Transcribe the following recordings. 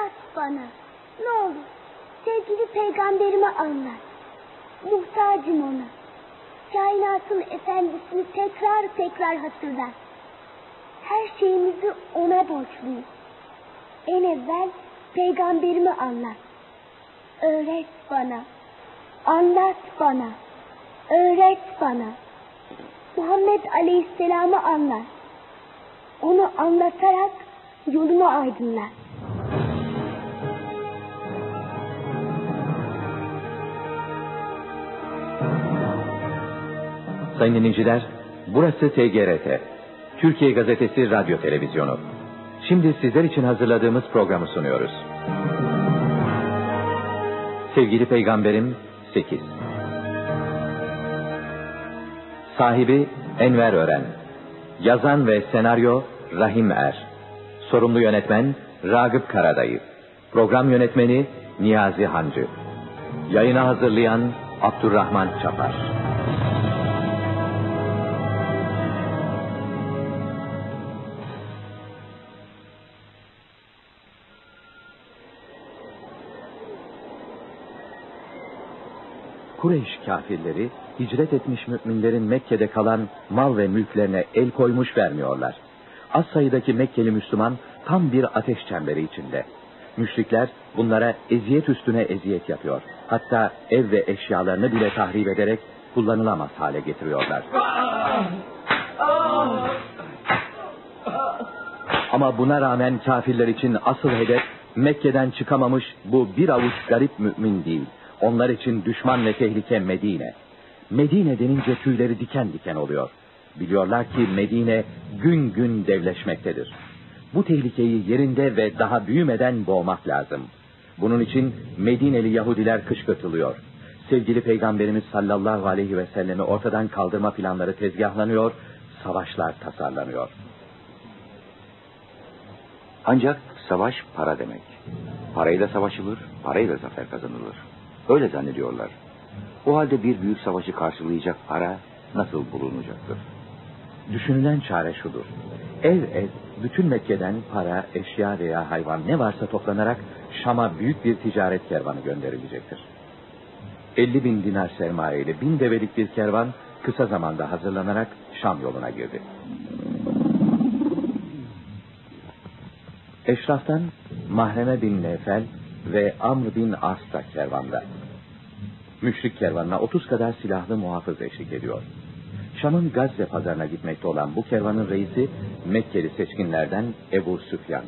Anlat bana. Ne olur sevgili peygamberime anlat. Muhtacım ona. Kainatın efendisini tekrar hatırlat. Her şeyimizi ona borçluyuz. En evvel peygamberimi anlat. Öğret bana. Anlat bana. Öğret bana. Muhammed Aleyhisselam'ı anlat. Onu anlatarak yolumu aydınlat. Sayın dinleyiciler, burası TGRT, Türkiye Gazetesi Radyo Televizyonu. Şimdi sizler için hazırladığımız programı sunuyoruz. Sevgili Peygamberim 8. Sahibi Enver Ören. Yazan ve senaryo Rahim Er. Sorumlu yönetmen Ragıp Karadayı. Program yönetmeni Niyazi Hancı. Yayına hazırlayan Abdurrahman Çapar. Kureyş kafirleri hicret etmiş müminlerin Mekke'de kalan mal ve mülklerine el koymuş vermiyorlar. Az sayıdaki Mekkeli Müslüman tam bir ateş çemberi içinde. Müşrikler bunlara eziyet üstüne eziyet yapıyor. Hatta ev ve eşyalarını bile tahrip ederek kullanılamaz hale getiriyorlar. Ama buna rağmen kafirler için asıl hedef Mekke'den çıkamamış bu bir avuç garip mümin değil. Onlar için düşman ve tehlike Medine. Medine denince tüyleri diken diken oluyor. Biliyorlar ki Medine gün gün devleşmektedir. Bu tehlikeyi yerinde ve daha büyümeden boğmak lazım. Bunun için Medineli Yahudiler kışkırtılıyor. Sevgili Peygamberimiz sallallahu aleyhi ve sellemi ortadan kaldırma planları tezgahlanıyor, savaşlar tasarlanıyor. Ancak savaş para demek. Parayla savaşılır, parayla zafer kazanılır. Öyle zannediyorlar. O halde bir büyük savaşı karşılayacak para nasıl bulunacaktır? Düşünülen çare şudur. Ev bütün Mekke'den para, eşya veya hayvan ne varsa toplanarak Şam'a büyük bir ticaret kervanı gönderilecektir. 50.000 dinar sermayeyle 1000 develik bir kervan kısa zamanda hazırlanarak Şam yoluna girdi. Eşraftan Mahreme bin Nefel ve Amr bin As da kervanda. Müşrik kervanına 30 kadar silahlı muhafız eşlik ediyor. Şam'ın Gazze pazarına gitmekte olan bu kervanın reisi Mekkeli seçkinlerden Ebu Süfyan.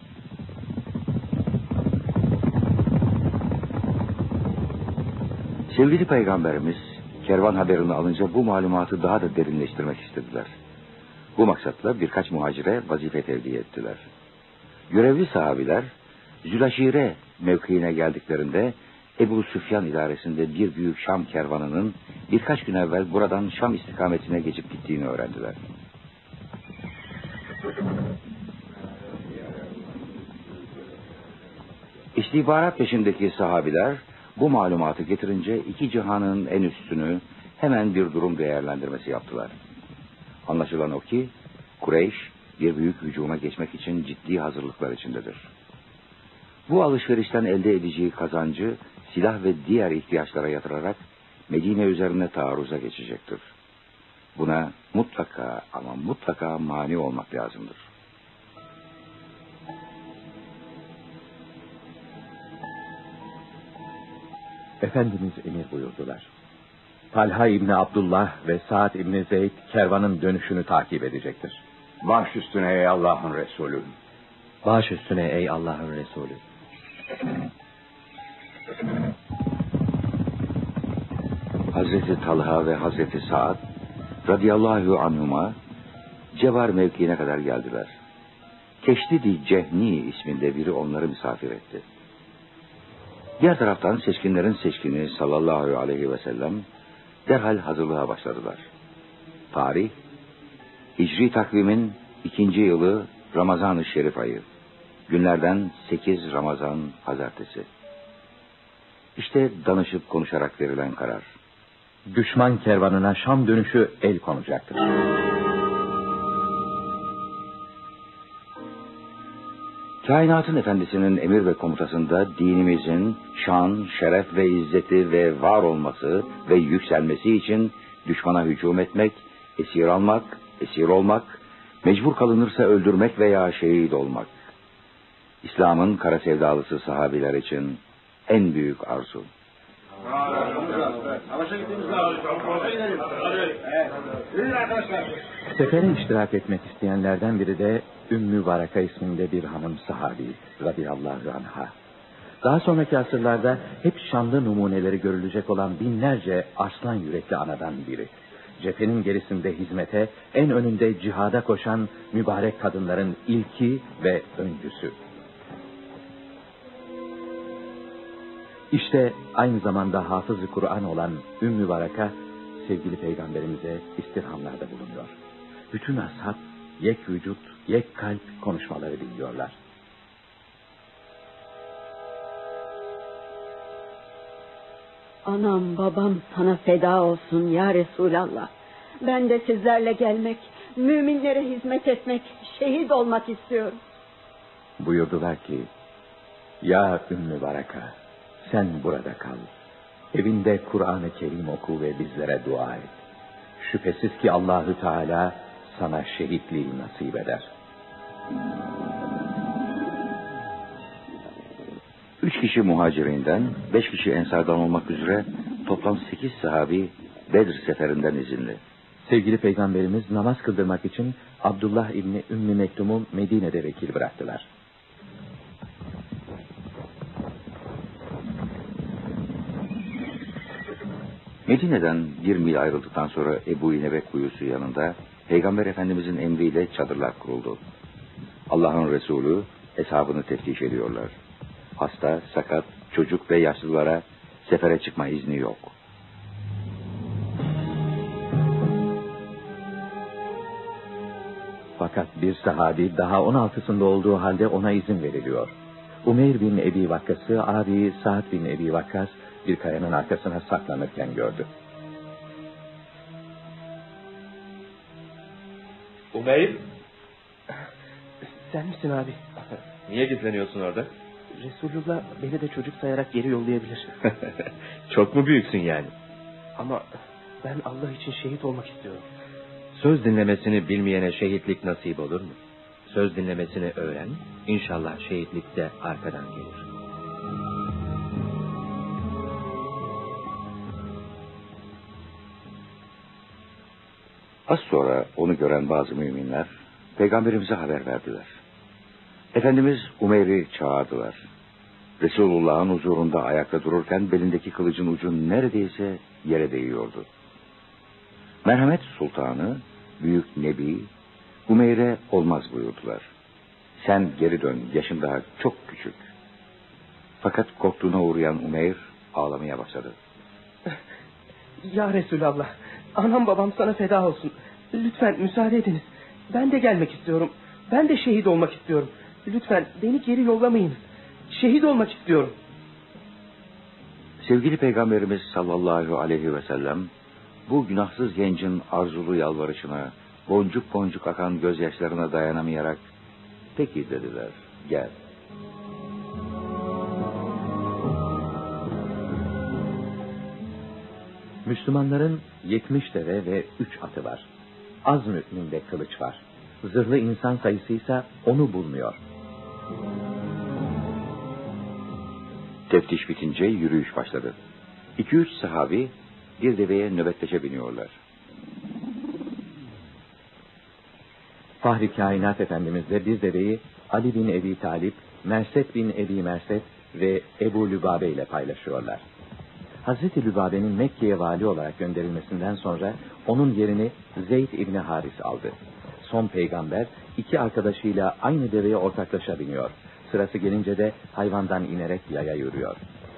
Sevgili Peygamberimiz kervan haberini alınca bu malumatı daha da derinleştirmek istediler. Bu maksatla birkaç muhacire vazife tevdi ettiler. Görevli sahabiler Zülaşire mevkiine geldiklerinde Ebu Süfyan idaresinde bir büyük Şam kervanının birkaç gün evvel buradan Şam istikametine geçip gittiğini öğrendiler. İstihbarat peşindeki sahabiler bu malumatı getirince iki cihanın en üstünü hemen bir durum değerlendirmesi yaptılar. Anlaşılan o ki Kureyş bir büyük hücuma geçmek için ciddi hazırlıklar içindedir. Bu alışverişten elde edeceği kazancı silah ve diğer ihtiyaçlara yatırarak Medine üzerine taarruza geçecektir. Buna mutlaka ama mutlaka mani olmak lazımdır. Efendimiz emir buyurdular. Talha İbni Abdullah ve Sa'd İbni Zeyd kervanın dönüşünü takip edecektir. Baş üstüne ey Allah'ın Resulü. Baş üstüne ey Allah'ın Resulü. Hazreti Talha ve Hazreti Sa'd radıyallahu anhuma Cevar mevkiine kadar geldiler. Keşdid-i Cehni isminde biri onları misafir etti. Diğer taraftan seçkinlerin seçkini sallallahu aleyhi ve sellem derhal hazırlığa başladılar. Tarih, Hicri takvimin 2. yılı Ramazan-ı Şerif ayı. Günlerden 8 Ramazan Pazartesi. İşte danışıp konuşarak verilen karar. Düşman kervanına Şam dönüşü el Kainatın efendisinin emir ve komutasında dinimizin şan, şeref ve izzeti ve var olması ve yükselmesi için düşmana hücum etmek, esir almak, esir olmak, mecbur kalınırsa öldürmek veya şehit olmak. İslam'ın kara sevdalısı sahabiler için en büyük arzu. Sefere iştirak etmek isteyenlerden biri de Ümmü Varaka isminde bir hanım sahabi radıyallahu anha. Daha sonraki asırlarda hep şanlı numuneleri görülecek olan binlerce arslan yürekli anadan biri. Cephenin gerisinde hizmete, en önünde cihada koşan mübarek kadınların ilki ve öncüsü. İşte aynı zamanda hafız-ı Kur'an olan Ümmü Varaka, sevgili peygamberimize istirhamlarda bulunuyor. Bütün ashab, yek vücut, yek kalp konuşmaları dinliyorlar. Anam babam sana feda olsun ya Resulallah. Ben de sizlerle gelmek, müminlere hizmet etmek, şehit olmak istiyorum. Buyurdular ki, ya Ümmü Varaka, sen burada kal. Evinde Kur'an-ı Kerim oku ve bizlere dua et. Şüphesiz ki Allahü Teala sana şehitliği nasip eder. 3 kişi muhacirinden, 5 kişi ensardan olmak üzere toplam 8 sahabi Bedir seferinden izinli. Sevgili peygamberimiz namaz kıldırmak için Abdullah İbni Ümmü Mektum'u Medine'de vekil bıraktılar. Medine'den 1 mil ayrıldıktan sonra Ebu İnebe kuyusu yanında Peygamber Efendimizin emriyle çadırlar kuruldu. Allah'ın Resulü eshabını teftiş ediyorlar. Hasta, sakat, çocuk ve yaşlılara sefere çıkma izni yok. Fakat bir sahabi daha 16'sında olduğu halde ona izin veriliyor. Umeyr bin Ebi Vakkas'ı abi Sa'd bin Ebi Vakkas bir kayanın arkasına saklanırken gördü. Umeyr? Sen misin abi? Niye gizleniyorsun orada? Resulullah beni de çocuk sayarak geri yollayabilir. Çok mu büyüksün yani? Ama ben Allah için şehit olmak istiyorum. Söz dinlemesini bilmeyene şehitlik nasip olur mu? Söz dinlemesini öğren, İnşallah şehitlik de arkadan gelir. Az sonra onu gören bazı müminler Peygamberimize haber verdiler. Efendimiz Umeyr'i çağırdılar. Resulullah'ın huzurunda ayakta dururken belindeki kılıcın ucu neredeyse yere değiyordu. Merhamet Sultanı, Büyük Nebi, Umeyr'e olmaz buyurdular. Sen geri dön, yaşın daha çok küçük. Fakat korktuğuna uğrayan Umeyr ağlamaya başladı. Ya Resulallah, anam babam sana feda olsun. Lütfen müsaade ediniz. Ben de gelmek istiyorum. Ben de şehit olmak istiyorum. Lütfen beni geri yollamayın. Şehit olmak istiyorum. Sevgili Peygamberimiz sallallahu aleyhi ve sellem bu günahsız gencin arzulu yalvarışına, boncuk boncuk akan gözyaşlarına dayanamayarak peki dediler, gel. Müslümanların 70 deve ve 3 atı var. Az müminde kılıç var. Zırhlı insan sayısıysa onu bulmuyor. Teftiş bitince yürüyüş başladı. 2-3 sahabi bir deveye nöbetleşe biniyorlar. Fahri Kainat Efendimizle bir deveyi Ali bin Ebi Talip, Merset bin Ebi Merset ve Ebu Lübabe ile paylaşıyorlar. Hazreti Lübabe'nin Mekke'ye vali olarak gönderilmesinden sonra onun yerini Zeyd İbni Haris aldı. Son peygamber 2 arkadaşıyla aynı deveye ortaklaşa biniyor. Sırası gelince de hayvandan inerek yaya yürüyor.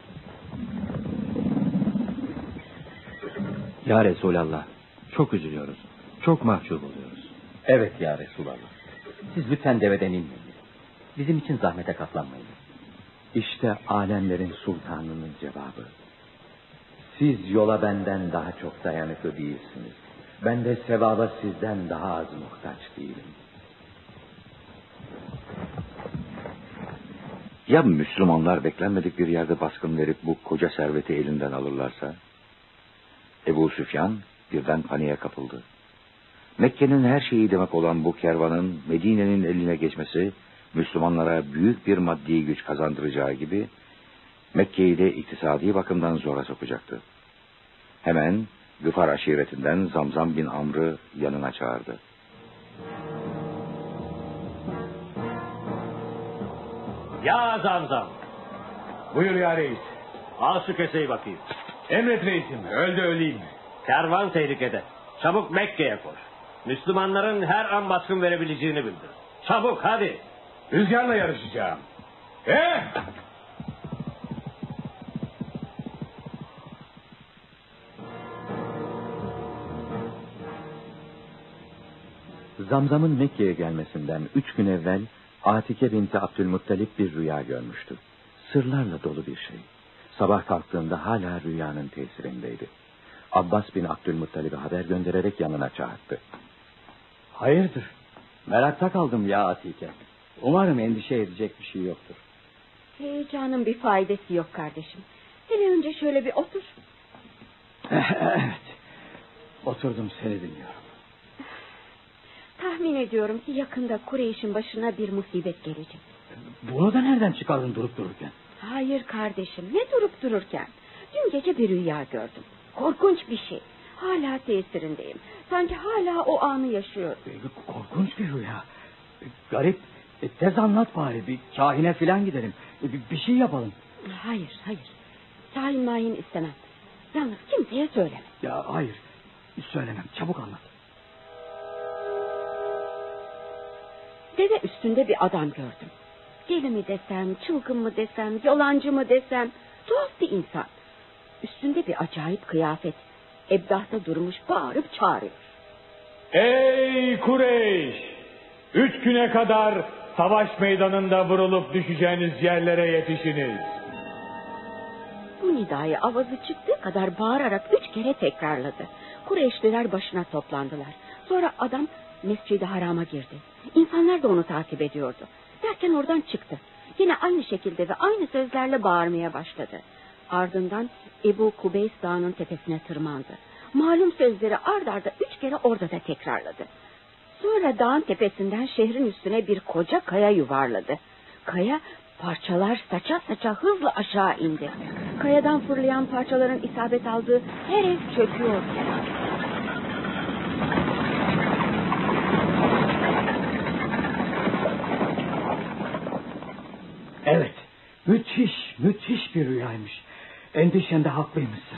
Ya Resulallah, çok üzülüyoruz. Çok mahcup oluyoruz. Evet ya Resulallah. Siz lütfen deveden inmeyin. Bizim için zahmete katlanmayın. İşte alemlerin sultanının cevabı. Siz yola benden daha çok dayanıklı değilsiniz. Ben de sevaba sizden daha az muhtaç değilim. Ya Müslümanlar beklenmedik bir yerde baskın verip bu koca serveti elinden alırlarsa? Ebu Süfyan birden paniğe kapıldı. Mekke'nin her şeyi demek olan bu kervanın Medine'nin eline geçmesi, Müslümanlara büyük bir maddi güç kazandıracağı gibi, Mekke'yi de iktisadi bakımdan zora sokacaktı. Hemen Gıfar aşiretinden Zamzam bin Amr'ı yanına çağırdı. Ya Zamzam. Buyur ya reis. Al şu keseyi bakayım. Emret reisim. Öl de öleyim. Kervan tehlikede. Çabuk Mekke'ye koş. Müslümanların her an baskın verebileceğini bildir. Çabuk hadi. Rüzgarla yarışacağım. Zamzam'ın Mekke'ye gelmesinden 3 gün evvel Atike binti Abdülmuttalip bir rüya görmüştü. Sırlarla dolu bir şey. Sabah kalktığında hala rüyanın tesirindeydi. Abbas bin Abdülmuttalip'e haber göndererek yanına çağırdı. Hayırdır? Merakta kaldım ya Atike. Umarım endişe edecek bir şey yoktur. Heyecanın bir faydası yok kardeşim. Hele önce şöyle bir otur. Evet. Oturdum, seni dinliyorum. Tahmin ediyorum ki yakında Kureyş'in başına bir musibet gelecek. Bunu da nereden çıkardın durup dururken? Hayır kardeşim, ne durup dururken? Dün gece bir rüya gördüm. Korkunç bir şey. Hala tesirindeyim. Sanki hala o anı yaşıyorum. Korkunç bir rüya. Garip. Tez anlat bari. Bir kahine falan gidelim. Bir şey yapalım. Hayır. Kahin mahin istemem. Yalnız kimseye söyleme. Ya hayır. Söylemem. Çabuk anlat. Deve üstünde bir adam gördüm. Deli mi desem, çılgın mı desem, yalancı mı desem, tuhaf bir insan. Üstünde bir acayip kıyafet. Ebdahta durmuş, bağırıp çağırıyor. Ey Kureyş! 3 güne kadar savaş meydanında vurulup düşeceğiniz yerlere yetişiniz. Bu nidayı avazı çıktığı kadar bağırarak 3 kere tekrarladı. Kureyşliler başına toplandılar. Sonra adam Mescid-i Haram'a girdi. İnsanlar da onu takip ediyordu. Derken oradan çıktı. Yine aynı şekilde ve aynı sözlerle bağırmaya başladı. Ardından Ebu Kubeys Dağı'nın tepesine tırmandı. Malum sözleri ard arda 3 kere orada da tekrarladı. Sonra dağın tepesinden şehrin üstüne bir koca kaya yuvarladı. Kaya parçalar saça saça hızla aşağı indi. Kayadan fırlayan parçaların isabet aldığı her ev çöküyor. Evet. Müthiş bir rüyaymış. Endişende haklıymışsın.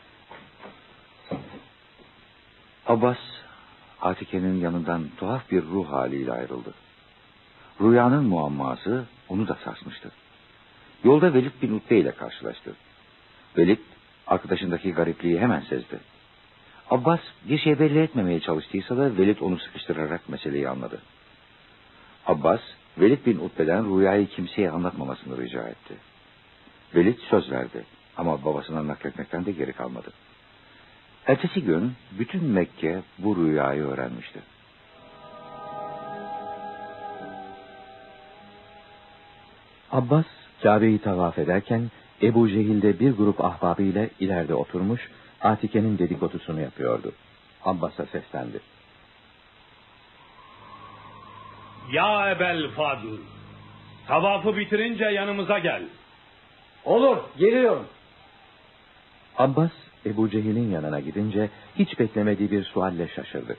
Abbas, Atike'nin yanından tuhaf bir ruh haliyle ayrıldı. Rüyanın muamması onu da sarsmıştı. Yolda Velid bin Utbe ile karşılaştı. Velid, arkadaşındaki garipliği hemen sezdi. Abbas bir şey belli etmemeye çalıştıysa da Velid onu sıkıştırarak meseleyi anladı. Abbas, Velid bin Utbe'den rüyayı kimseye anlatmamasını rica etti. Velid söz verdi ama babasına nakletmekten de geri kalmadı. Ertesi gün bütün Mekke bu rüyayı öğrenmişti. Abbas Kabe'yi tavaf ederken Ebu Cehil de bir grup ahbabıyla ileride oturmuş Atike'nin dedikodusunu yapıyordu. Abbas'a seslendi. Ya Ebel Fadıl, tavafı bitirince yanımıza gel. Olur, geliyorum. Abbas Ebu Cehil'in yanına gidince hiç beklemediği bir sualle şaşırdı.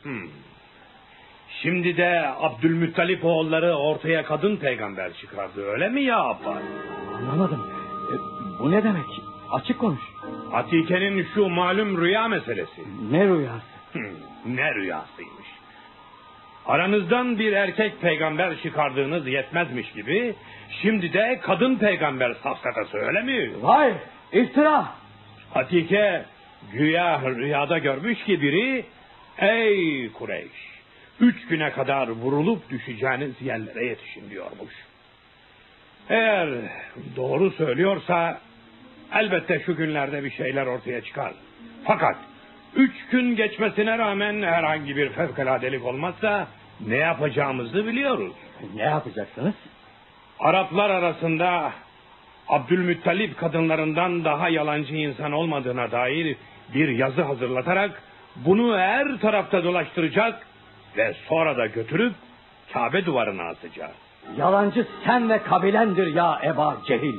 Şimdi de Abdülmuttalip oğulları ortaya kadın peygamber çıkardı, öyle mi ya Abbas? Anlamadım. Bu ne demek? Açık konuş. Atike'nin şu malum rüya meselesi. Ne rüyası? Ne rüyasıymış. Aranızdan bir erkek peygamber çıkardığınız yetmezmiş gibi, şimdi de kadın peygamber safsatası, öyle mi? Hayır, iftira. Atike güya rüyada görmüş ki biri, ey Kureyş, 3 güne kadar vurulup düşeceğiniz yerlere yetişin diyormuş. Eğer doğru söylüyorsa elbette şu günlerde bir şeyler ortaya çıkar. Fakat 3 gün geçmesine rağmen herhangi bir fevkaladelik olmazsa ne yapacağımızı biliyoruz. Ne yapacaksınız? Araplar arasında Abdülmuttalip kadınlarından daha yalancı insan olmadığına dair bir yazı hazırlatarak bunu her tarafta dolaştıracak ve sonra da götürüp Kabe duvarına asacak. Yalancı sen ve kabilendir ya Eba Cehil.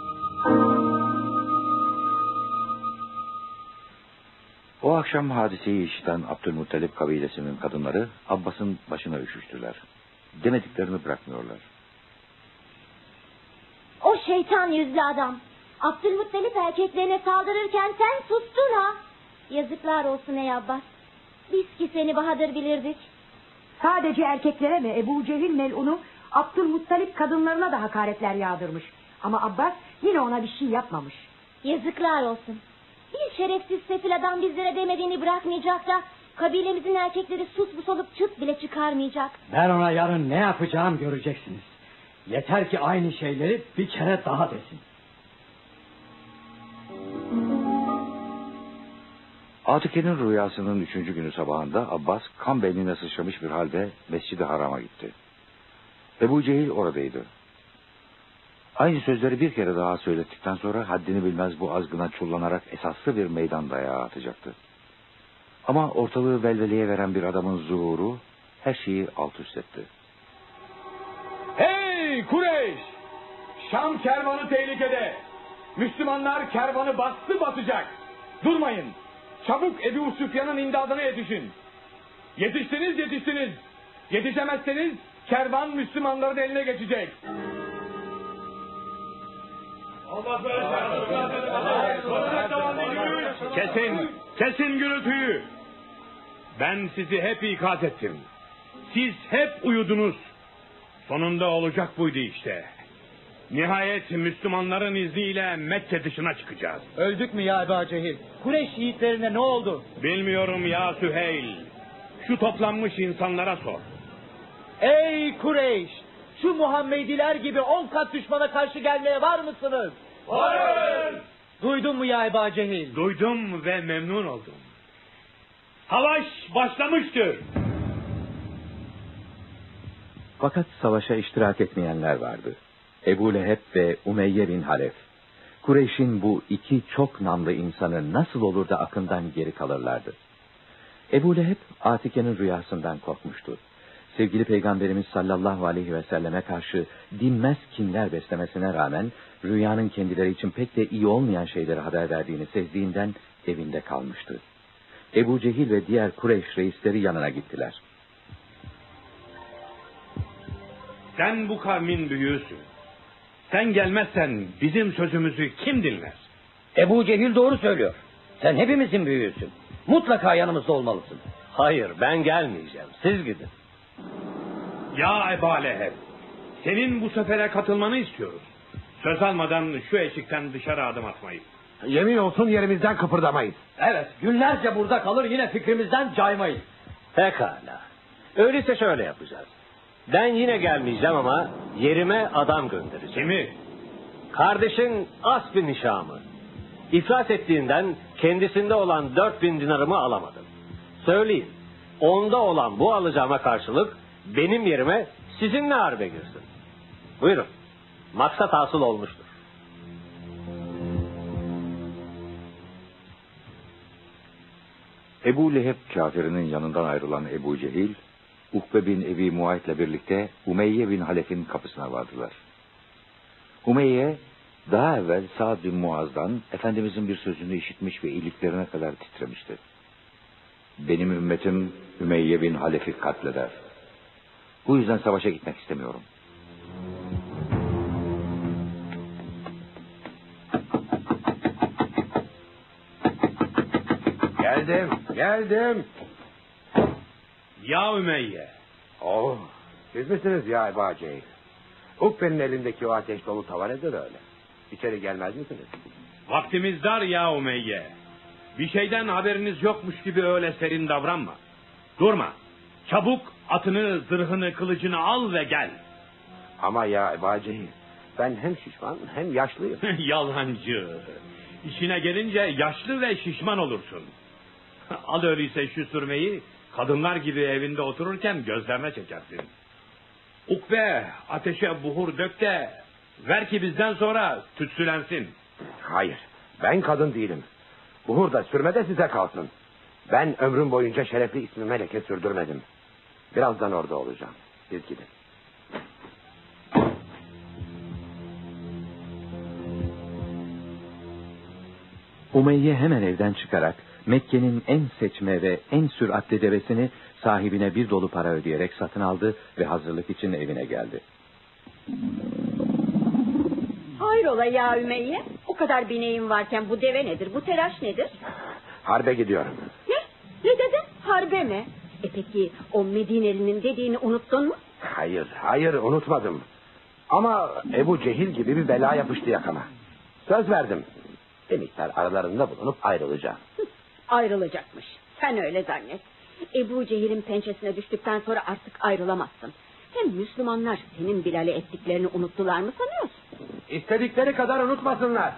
O akşam hadiseyi işiten Abdülmuttalip kabilesinin kadınları Abbas'ın başına üşüştüler. Demediklerini bırakmıyorlar. O şeytan yüzlü adam. Abdülmuttalip erkeklerine saldırırken sen sustun ha. Yazıklar olsun ey Abbas. Biz ki seni bahadır bilirdik. Sadece erkeklere mi? Ebu Cehil melunu Abdülmuttalip kadınlarına da hakaretler yağdırmış. Ama Abbas yine ona bir şey yapmamış. Yazıklar olsun. Bir şerefsiz sefil adam bizlere demediğini bırakmayacak da kabilemizin erkekleri sus bus olup çıt bile çıkarmayacak. Ben ona yarın ne yapacağım göreceksiniz. Yeter ki aynı şeyleri bir kere daha desin. Atike'nin rüyasının 3. günü sabahında Abbas kan beynine sıçramış bir halde Mescid-i Haram'a gitti. Ebu Cehil oradaydı. Aynı sözleri bir kere daha söylettikten sonra haddini bilmez bu azgına çullanarak esaslı bir meydan dayağı atacaktı. Ama ortalığı velveleye veren bir adamın zuhuru her şeyi alt üst etti. Hey Kureyş! Şam kervanı tehlikede. Müslümanlar kervanı bastı batacak. Durmayın. Çabuk Ebu Süfyan'ın imdadına yetişin. Yetiştiniz. Yetişemezseniz kervan Müslümanların eline geçecek. Kesin gürültüyü. Ben sizi hep ikaz ettim. Siz hep uyudunuz. Sonunda olacak buydu işte. Nihayet Müslümanların izniyle Mekke dışına çıkacağız. Öldük mü ya Eba Cehil? Kureyş yiğitlerine ne oldu? Bilmiyorum ya Süheyl. Şu toplanmış insanlara sor. Ey Kureyş! Şu Muhammediler gibi 10 kat düşmana karşı gelmeye var mısınız? Varız! Duydun mu ya Eba Cehil? Duydum ve memnun oldum. Savaş başlamıştır. Fakat savaşa iştirak etmeyenler vardı. Ebu Leheb ve Umeyye bin Halef. Kureyş'in bu iki çok namlı insanı nasıl olur da akından geri kalırlardı? Ebu Leheb, Atike'nin rüyasından korkmuştu. Sevgili Peygamberimiz sallallahu aleyhi ve selleme karşı dinmez kinler beslemesine rağmen rüyanın kendileri için pek de iyi olmayan şeyleri haber verdiğini sezdiğinden evinde kalmıştı. Ebu Cehil ve diğer Kureyş reisleri yanına gittiler. Sen bu kavmin büyüğüsün. Sen gelmezsen bizim sözümüzü kim dinler? Ebu Cehil doğru söylüyor. Sen hepimizin büyüğüsün. Mutlaka yanımızda olmalısın. Hayır, ben gelmeyeceğim. Siz gidin. Ya Ebu Leheb, senin bu sefere katılmanı istiyoruz. Söz almadan şu eşikten dışarı adım atmayız. Yemin olsun yerimizden kıpırdamayız. Evet, günlerce burada kalır yine fikrimizden caymayız. Pekala. Öyleyse şöyle yapacağız. Ben yine gelmeyeceğim ama yerime adam göndereceğim. Kimi? Kardeşin As bin Hişam'ı. İflas ettiğinden kendisinde olan 4000 dinarımı alamadım. Söyleyin, onda olan bu alacağıma karşılık benim yerime sizinle harbe girsin. Buyurun, maksat hasıl olmuştur. Ebu Leheb kafirinin yanından ayrılan Ebu Cehil, Ukbe bin Ebi Muayt'le birlikte Umeyye bin Halef'in kapısına vardılar. Umeyye, daha evvel Sa'd bin Muaz'dan Efendimizin bir sözünü işitmiş ve iliklerine kadar titremişti. Benim ümmetim Umeyye bin Halef'i katleder. Bu yüzden savaşa gitmek istemiyorum. Geldim. Ya Ümeyye. Oh, siz misiniz ya Ebu Cehil? Ukbe'nin elindeki o ateş dolu tava nedir öyle? İçeri gelmez misiniz? Vaktimiz dar ya Umeyye. Bir şeyden haberiniz yokmuş gibi öyle serin davranma. Durma. Çabuk atını, zırhını, kılıcını al ve gel. Ama ya Ebu Cehil, ben hem şişman hem yaşlıyım. Yalancı. İşine gelince yaşlı ve şişman olursun. Al öyleyse şu sürmeyi, kadınlar gibi evinde otururken gözlerine çekersin. Ukbe, ateşe buhur dök de ver ki bizden sonra tütsülensin. Hayır, ben kadın değilim. Buhur da sürme de size kalsın. Ben ömrüm boyunca şerefli ismime leke sürdürmedim. Birazdan orada olacağım. Siz gidin. Umeyye hemen evden çıkarak Mekke'nin en seçme ve en süratli devesini sahibine bir dolu para ödeyerek satın aldı ve hazırlık için evine geldi. Hayrola ya Ümeyye? O kadar bineğin varken bu deve nedir? Bu telaş nedir? Harbe gidiyorum. Ne? Ne dedin? Harbe mi? Peki o Medineli'nin dediğini unuttun mu? Hayır unutmadım. Ama Ebu Cehil gibi bir bela yapıştı yakama. Söz verdim. Bir miktar aralarında bulunup ayrılacağım. Ayrılacakmış. Sen öyle zannet. Ebu Cehil'in pençesine düştükten sonra artık ayrılamazsın. Hem Müslümanlar senin Bilal'e ettiklerini unuttular mı sanıyorsun? İstedikleri kadar unutmasınlar.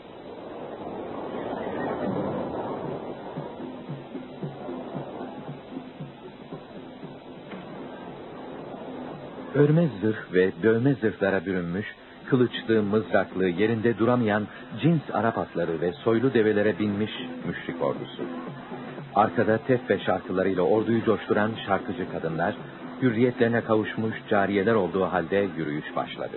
Örme zırh ve dövme zırhlara bürünmüş, kılıçlı, mızraklı, yerinde duramayan cins Arap atları ve soylu develere binmiş müşrik ordusu. Arkada tef ve şarkılarıyla orduyu coşturan şarkıcı kadınlar, hürriyetlerine kavuşmuş cariyeler olduğu halde yürüyüş başladı.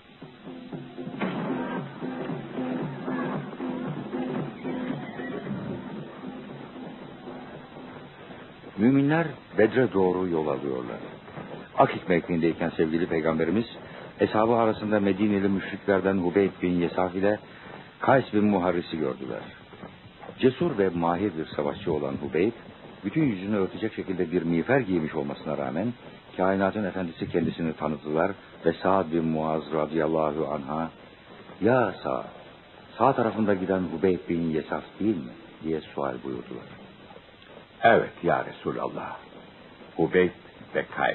Müminler Bedre doğru yol alıyorlar. Akik mevkiindeyken sevgili peygamberimiz, eshabı arasında Medineli müşriklerden Hubeyb bin Yesaf ile Kays bin Muharris'i gördüler. Cesur ve mahir bir savaşçı olan Hubeyb, bütün yüzünü örtecek şekilde bir miğfer giymiş olmasına rağmen, kainatın efendisi kendisini tanıdılar ve Sa'd bin Muaz radıyallahu anha, "Ya Sa'd, sağ tarafında giden Hubeyb bin Yesaf değil mi?" diye sual buyurdular. Evet ya Resulallah. Hubeyb ve Kays.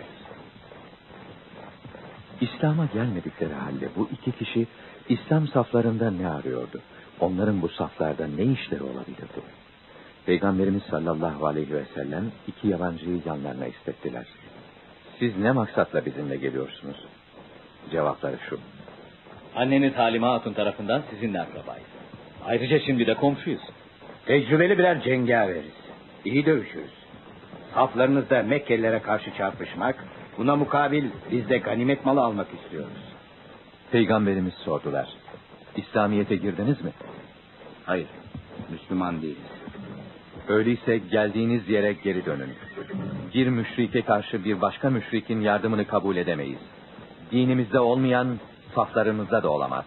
İslam'a gelmedikleri halde bu iki kişi İslam saflarında ne arıyordu? Onların bu saflarda ne işleri olabilirdi? Peygamberimiz sallallahu aleyhi ve sellem iki yabancıyı yanlarına istettiler. Siz ne maksatla bizimle geliyorsunuz? Cevapları şu: Anneniz Halime Hatun tarafından sizinle akrabayız. Ayrıca şimdi de komşuyuz. Tecrübeli birer cengaveriz. İyi dövüşürüz. Saflarınızda Mekkelilere karşı çarpışmak, buna mukabil biz de ganimet malı almak istiyoruz. Peygamberimiz sordular: İslamiyet'e girdiniz mi? Hayır, Müslüman değiliz. Öyleyse geldiğiniz yere geri dönün. Bir müşrike karşı bir başka müşrikin yardımını kabul edemeyiz. Dinimizde olmayan saflarımızda da olamaz.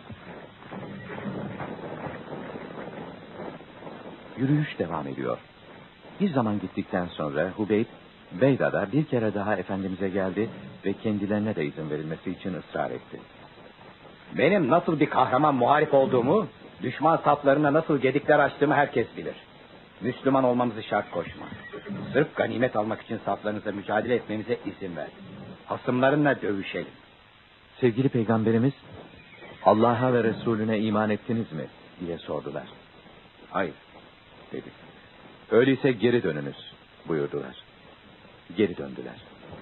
Yürüyüş devam ediyor. Bir zaman gittikten sonra Hubeyb, Beyda'da bir kere daha Efendimiz'e geldi ve kendilerine de izin verilmesi için ısrar etti. Benim nasıl bir kahraman muharip olduğumu, düşman saflarına nasıl gedikler açtığımı herkes bilir. Müslüman olmamızı şart koşma. Sırf ganimet almak için saflarınızla mücadele etmemize izin ver. Hasımlarınla dövüşelim. Sevgili Peygamberimiz, Allah'a ve Resulüne iman ettiniz mi diye sordular. Hayır dedi. Öyleyse geri dönünüz buyurdular. Geri döndüler.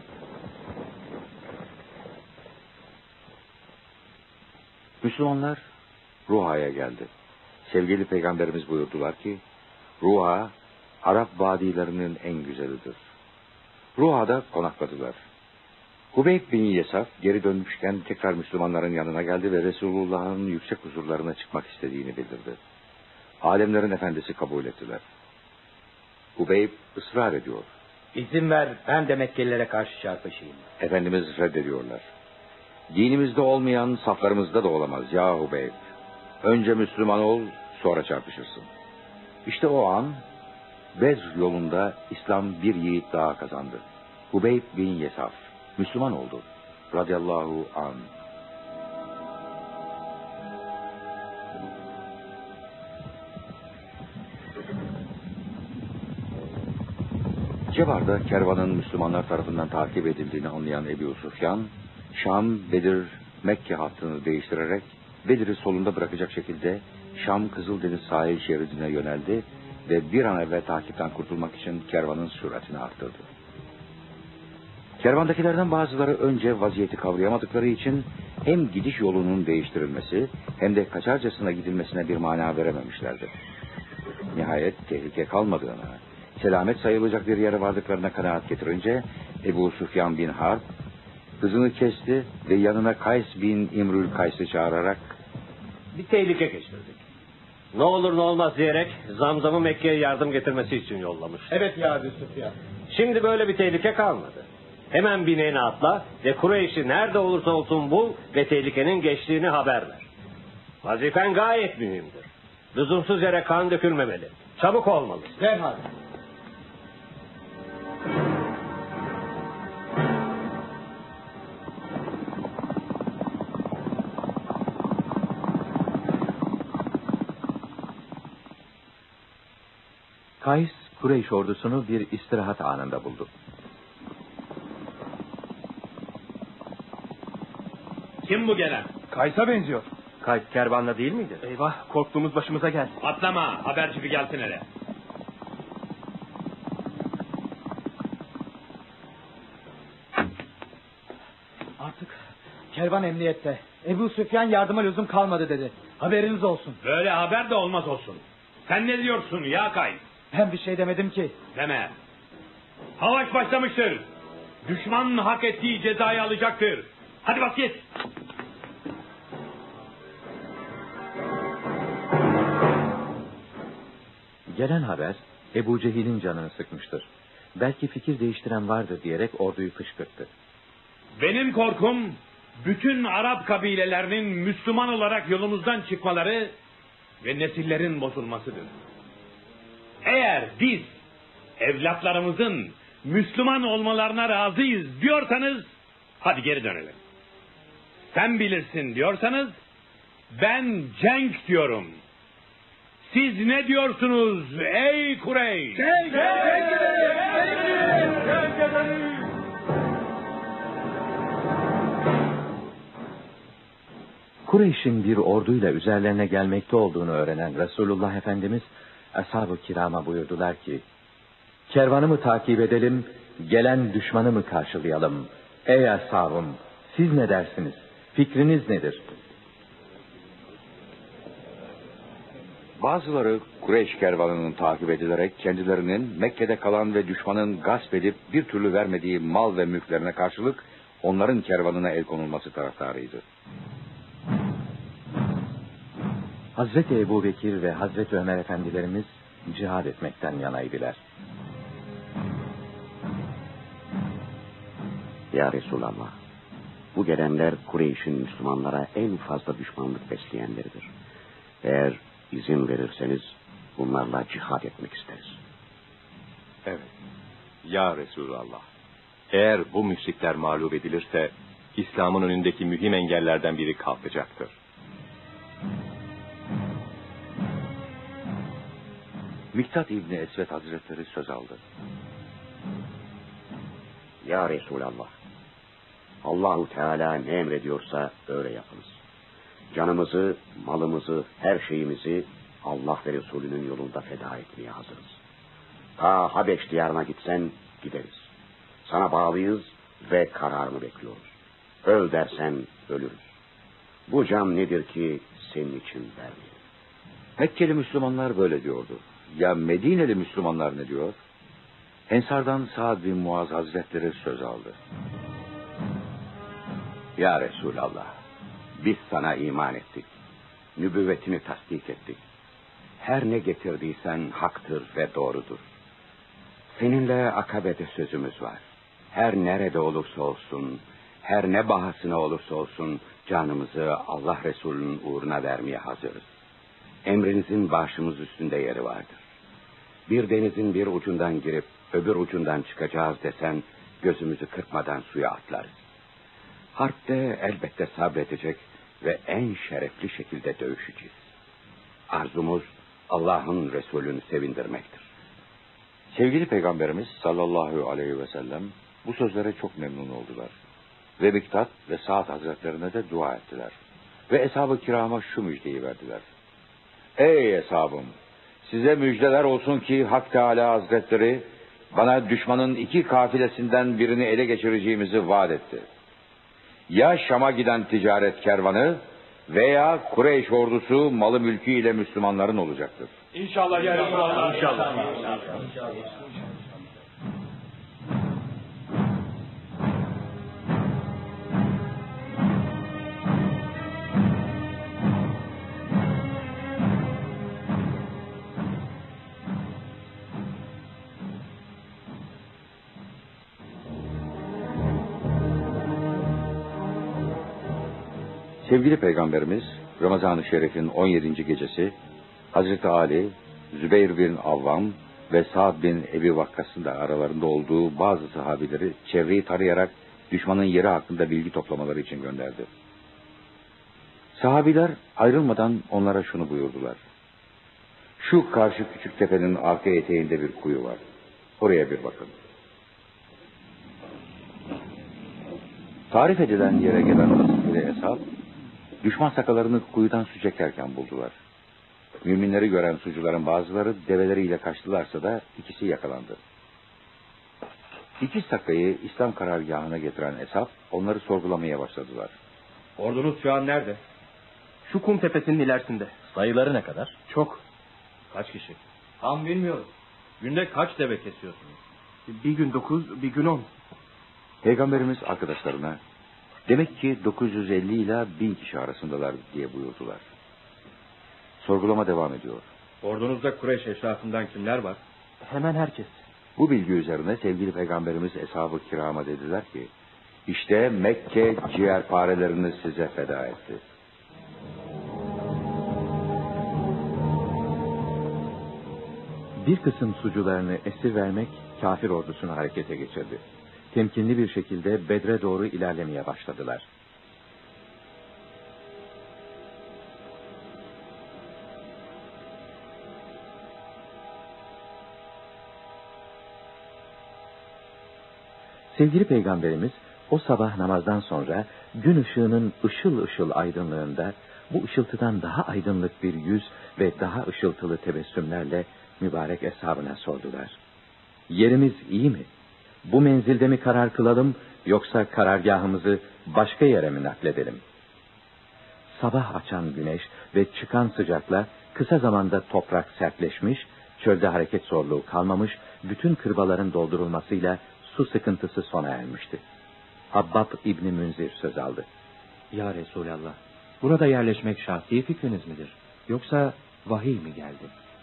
Müslümanlar Ruha'ya geldi. Sevgili peygamberimiz buyurdular ki, Ruha, Arap vadilerinin en güzelidir. Ruha'da konakladılar. Hubeyb bin Yesaf geri dönmüşken tekrar Müslümanların yanına geldi ve Resulullah'ın yüksek huzurlarına çıkmak istediğini bildirdi. Alemlerin efendisi kabul ettiler. Hubeyb ısrar ediyor. İzin ver, ben de Mekkelilere karşı çarpışayım. Efendimiz reddediyorlar. Dinimizde olmayan saflarımızda da olamaz ya Hubeyb. Önce Müslüman ol, sonra çarpışırsın. İşte o an Bedr yolunda İslam bir yiğit daha kazandı. Hubeyb bin Yesaf Müslüman oldu. Radıyallahu anh. Cevar'da kervanın Müslümanlar tarafından takip edildiğini anlayan Ebu Süfyan, Şam, Bedir, Mekke hattını değiştirerek Bedir'i solunda bırakacak şekilde Şam Kızıldeniz sahil şeridine yöneldi ve bir an evvel takipten kurtulmak için kervanın süratini arttırdı. Kervandakilerden bazıları önce vaziyeti kavrayamadıkları için hem gidiş yolunun değiştirilmesi hem de kaçarcasına gidilmesine bir mana verememişlerdi. Nihayet tehlike kalmadığına, selamet sayılacak bir yere vardıklarına kanaat getirince Ebu Süfyan bin Harb hızını kesti ve yanına Kays bin İmrül Kays'ı çağırarak bir tehlike geçirdik. Ne olur ne olmaz diyerek Zamzam'ı Mekke'ye yardım getirmesi için yollamış. Evet ya Ebu Süfyan. Şimdi böyle bir tehlike kalmadı. Hemen bineğine atla ve Kureyş'i nerede olursa olsun bul ve tehlikenin geçtiğini haber ver. Vazifen gayet mühimdir. Lüzumsuz yere kan dökülmemeli. Çabuk olmalı. Derhal. Kays, Kureyş ordusunu bir istirahat anında buldu. Kim bu gelen? Kays'a benziyor. Kays kervanla değil miydi? Eyvah, korktuğumuz başımıza geldi. Atlama, haberci bir gelsin hele. Artık kervan emniyette. Ebu Süfyan yardıma lüzum kalmadı dedi. Haberiniz olsun. Böyle haber de olmaz olsun. Sen ne diyorsun ya Kays? Ben bir şey demedim ki. Deme. Savaş başlamıştır. Düşman hak ettiği cezayı alacaktır. Hadi bak git. Gelen haber Ebu Cehil'in canını sıkmıştır. Belki fikir değiştiren vardır diyerek orduyu kışkırttı. Benim korkum bütün Arap kabilelerinin Müslüman olarak yolumuzdan çıkmaları ve nesillerin bozulmasıdır. Eğer biz evlatlarımızın Müslüman olmalarına razıyız diyorsanız hadi geri dönelim. Sen bilirsin diyorsanız ben cenk diyorum. Siz ne diyorsunuz ey Kureyş? Cenk! Kureyş'in bir orduyla üzerlerine gelmekte olduğunu öğrenen Resulullah Efendimiz ashab-ı kirama buyurdular ki, kervanı mı takip edelim, gelen düşmanı mı karşılayalım? Ey ashabım, siz ne dersiniz? Fikriniz nedir? Bazıları Kureyş kervanının takip edilerek kendilerinin Mekke'de kalan ve düşmanın gasp edip bir türlü vermediği mal ve mülklerine karşılık onların kervanına el konulması taraftarıydı. Hazreti Ebubekir ve Hazreti Ömer efendilerimiz cihad etmekten yanaydılar. Ya Resulallah, bu gelenler Kureyş'in Müslümanlara en fazla düşmanlık besleyenleridir. Eğer izin verirseniz bunlarla cihad etmek isteriz. Evet. Ya Resulallah. Eğer bu müşrikler mağlup edilirse İslam'ın önündeki mühim engellerden biri kalkacaktır. Miktat İbni Esved Hazretleri söz aldı. Ya Resulallah, Allahu Teala ne emrediyorsa öyle yapınız. Canımızı, malımızı, her şeyimizi Allah ve Resulünün yolunda feda etmeye hazırız. Ta Habeş diyarına gitsen gideriz. Sana bağlıyız ve kararını bekliyoruz. Öl dersen ölürüz. Bu can nedir ki senin için vermeyelim. Mekkeli Müslümanlar böyle diyordu. Ya Medineli Müslümanlar ne diyor? Ensardan Sa'd bin Muaz Hazretleri söz aldı. Ya Resulallah, biz sana iman ettik. Nübüvvetini tasdik ettik. Her ne getirdiysen haktır ve doğrudur. Seninle Akabe'de sözümüz var. Her nerede olursa olsun, her ne bahasına olursa olsun canımızı Allah Resulü'nün uğruna vermeye hazırız. Emrinizin başımız üstünde yeri vardır. Bir denizin bir ucundan girip öbür ucundan çıkacağız desen gözümüzü kırpmadan suya atlarız. Harpte elbette sabredecek ve en şerefli şekilde dövüşeceğiz. Arzumuz Allah'ın Resulü'nü sevindirmektir. Sevgili Peygamberimiz sallallahu aleyhi ve sellem bu sözlere çok memnun oldular. Ve Miktat ve Sa'd Hazretlerine de dua ettiler. Ve eshab-ı kirama şu müjdeyi verdiler. Ey eshabım! Size müjdeler olsun ki Hak Teâlâ Hazretleri bana düşmanın 2 kafilesinden birini ele geçireceğimizi vaat etti. Ya Şam'a giden ticaret kervanı veya Kureyş ordusu malı mülkü ile Müslümanların olacaktır. İnşallah ya Resulallah. İnşallah. Sevgili Peygamberimiz Ramazan-ı Şerif'in 17. gecesi Hazreti Ali, Zübeyir bin Avvam ve Sa'd bin Ebi Vakkas'ın da aralarında olduğu bazı sahabileri çevreyi tarayarak düşmanın yeri hakkında bilgi toplamaları için gönderdi. Sahabiler ayrılmadan onlara şunu buyurdular. Şu karşı küçük tepenin arka eteğinde bir kuyu var. Oraya bir bakın. Tarif edilen yere gelen Resul ile Eshab, düşman sakalarını kuyudan su çekerken buldular. Müminleri gören sucuların bazıları develeriyle kaçtılarsa da ikisi yakalandı. 2 sakayı İslam karargahına getiren Eshab onları sorgulamaya başladılar. Ordunuz şu an nerede? Şu kum tepesinin ilerisinde. Sayıları ne kadar? Çok. Kaç kişi? Tam bilmiyorum. Günde kaç deve kesiyorsunuz? Bir gün 9, bir gün 10. Peygamberimiz arkadaşlarına demek ki 950 ile 1000 kişi arasındalar diye buyurdular. Sorgulama devam ediyor. Ordunuzda Kureyş eşrafından kimler var? Hemen herkes. Bu bilgi üzerine sevgili Peygamberimiz Eshab-ı Kiram'a dediler ki, işte Mekke ciğerparelerini size feda etti. Bir kısım sucularını esir vermek kafir ordusunu harekete geçirdi. Temkinli bir şekilde Bedre doğru ilerlemeye başladılar. Sevgili Peygamberimiz o sabah namazdan sonra gün ışığının ışıl ışıl aydınlığında bu ışıltıdan daha aydınlık bir yüz ve daha ışıltılı tebessümlerle mübarek eshabına sordular. Yerimiz iyi mi? Bu menzilde mi karar kılalım yoksa karargahımızı başka yere mi nakledelim? Sabah açan güneş ve çıkan sıcakla kısa zamanda toprak sertleşmiş, çölde hareket zorluğu kalmamış, bütün kırbaların doldurulmasıyla su sıkıntısı sona ermişti. Habbab İbni Münzir söz aldı. Ya Resulallah, burada yerleşmek şahsi fikriniz midir? Yoksa vahiy mi geldi?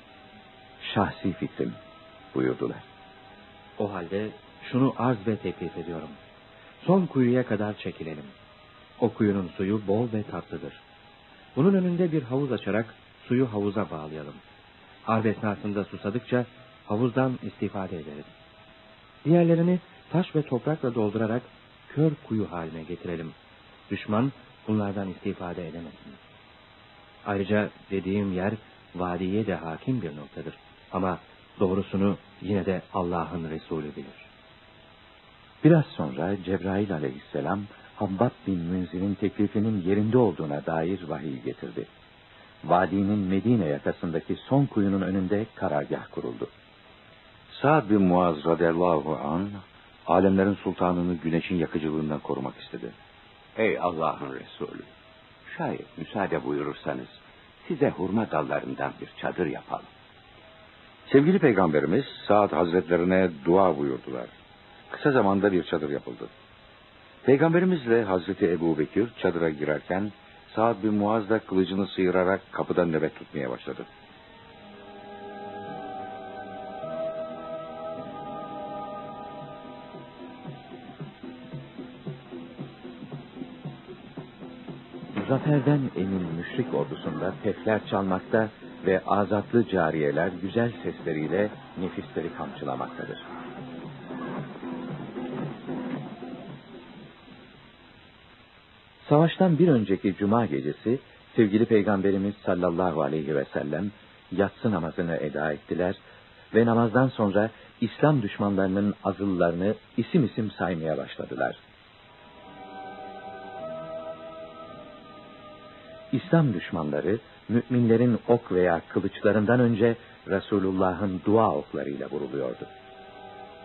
Şahsi fikrim buyurdular. O halde şunu arz ve teklif ediyorum. Son kuyuya kadar çekilelim. O kuyunun suyu bol ve tatlıdır. Bunun önünde bir havuz açarak suyu havuza bağlayalım. Harp esnasında susadıkça havuzdan istifade ederiz. Diğerlerini taş ve toprakla doldurarak kör kuyu haline getirelim. Düşman bunlardan istifade edemesin. Ayrıca dediğim yer vadiye de hakim bir noktadır. Ama doğrusunu yine de Allah'ın Resulü bilir. Biraz sonra Cebrail aleyhisselam Habbab bin Münzir'in teklifinin yerinde olduğuna dair vahiy getirdi. Vadinin Medine yakasındaki son kuyunun önünde karargah kuruldu. Sa'd bin Muaz radıyallahu anh, alemlerin sultanını güneşin yakıcılığından korumak istedi. Ey Allah'ın Resulü, şayet müsaade buyurursanız size hurma dallarından bir çadır yapalım. Sevgili Peygamberimiz Sa'd Hazretlerine dua buyurdular. Kısa zamanda bir çadır yapıldı. Peygamberimizle Hazreti Ebu Bekir çadıra girerken Sa'd bin Muaz da kılıcını sıyırarak kapıda nöbet tutmaya başladı. Zaferden emin müşrik ordusunda tefler çalmakta ve azatlı cariyeler güzel sesleriyle nefisleri kamçılamaktadır. Savaştan bir önceki cuma gecesi sevgili Peygamberimiz sallallahu aleyhi ve sellem yatsı namazını eda ettiler ve namazdan sonra İslam düşmanlarının azıllarını isim isim saymaya başladılar. İslam düşmanları müminlerin ok veya kılıçlarından önce Resulullah'ın dua oklarıyla vuruluyordu.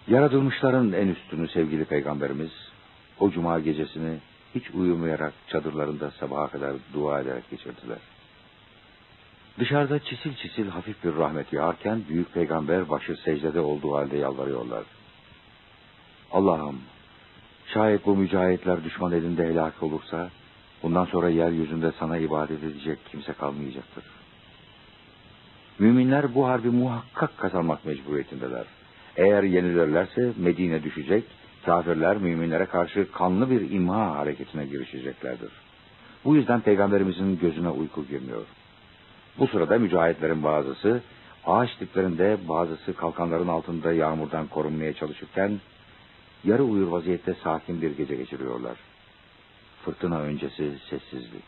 Yaratılmışların en üstünü sevgili peygamberimiz o cuma gecesini hiç uyumayarak çadırlarında sabaha kadar dua ederek geçirdiler. Dışarıda çisil çisil hafif bir rahmet yağarken büyük peygamber başı secdede olduğu halde yalvarıyorlar. Allah'ım, şayet bu mücahitler düşman elinde helak olursa bundan sonra yeryüzünde sana ibadet edecek kimse kalmayacaktır. Müminler bu harbi muhakkak kazanmak mecburiyetindeler. Eğer yenilirlerse Medine düşecek, kafirler müminlere karşı kanlı bir imha hareketine girişeceklerdir. Bu yüzden peygamberimizin gözüne uyku girmiyor. Bu sırada mücahitlerin bazısı ağaç diplerinde, bazısı kalkanların altında yağmurdan korunmaya çalışırken yarı uyur vaziyette sakin bir gece geçiriyorlar. Fırtına öncesi sessizlik.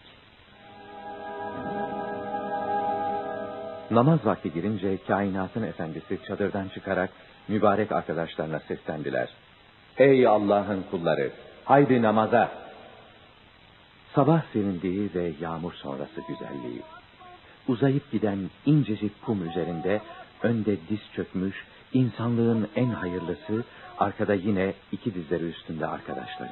Namaz vakti girince kainatın efendisi çadırdan çıkarak mübarek arkadaşlarına seslendiler. Ey Allah'ın kulları, haydi namaza. Sabah serinliği ve yağmur sonrası güzelliği. Uzayıp giden incecik kum üzerinde önde diz çökmüş insanlığın en hayırlısı, arkada yine iki dizleri üstünde arkadaşları.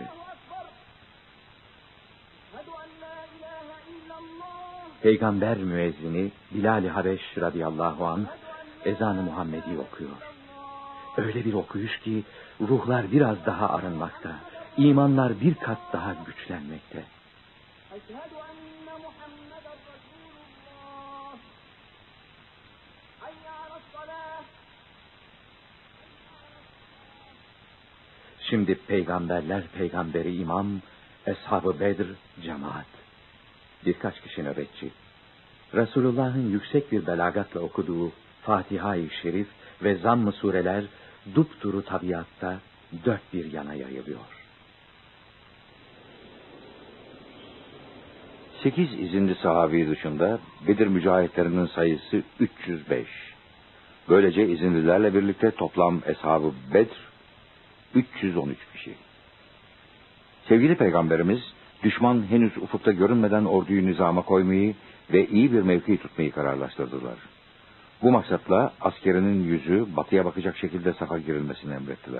Peygamber müezzini Bilal-i Habeş radıyallahu anh ezan-ı Muhammedi okuyor. Öyle bir okuyuş ki ruhlar biraz daha arınmakta, imanlar bir kat daha güçlenmekte. Şimdi peygamberler peygamberi imam, Eshab-ı Bedr cemaat. Birkaç kişi nöbetçi. Resulullah'ın yüksek bir belagatla okuduğu Fatiha-i Şerif ve zamm-ı sureler dupduru tabiatta dört bir yana yayılıyor. 8 izinli sahabi dışında Bedir mücahitlerinin sayısı 305. Böylece izinlilerle birlikte toplam Eshab-ı Bedr 313 kişi. Sevgili peygamberimiz düşman henüz ufukta görünmeden orduyu nizama koymayı ve iyi bir mevki tutmayı kararlaştırdılar. Bu maksatla askerinin yüzü batıya bakacak şekilde safa girilmesini emrettiler.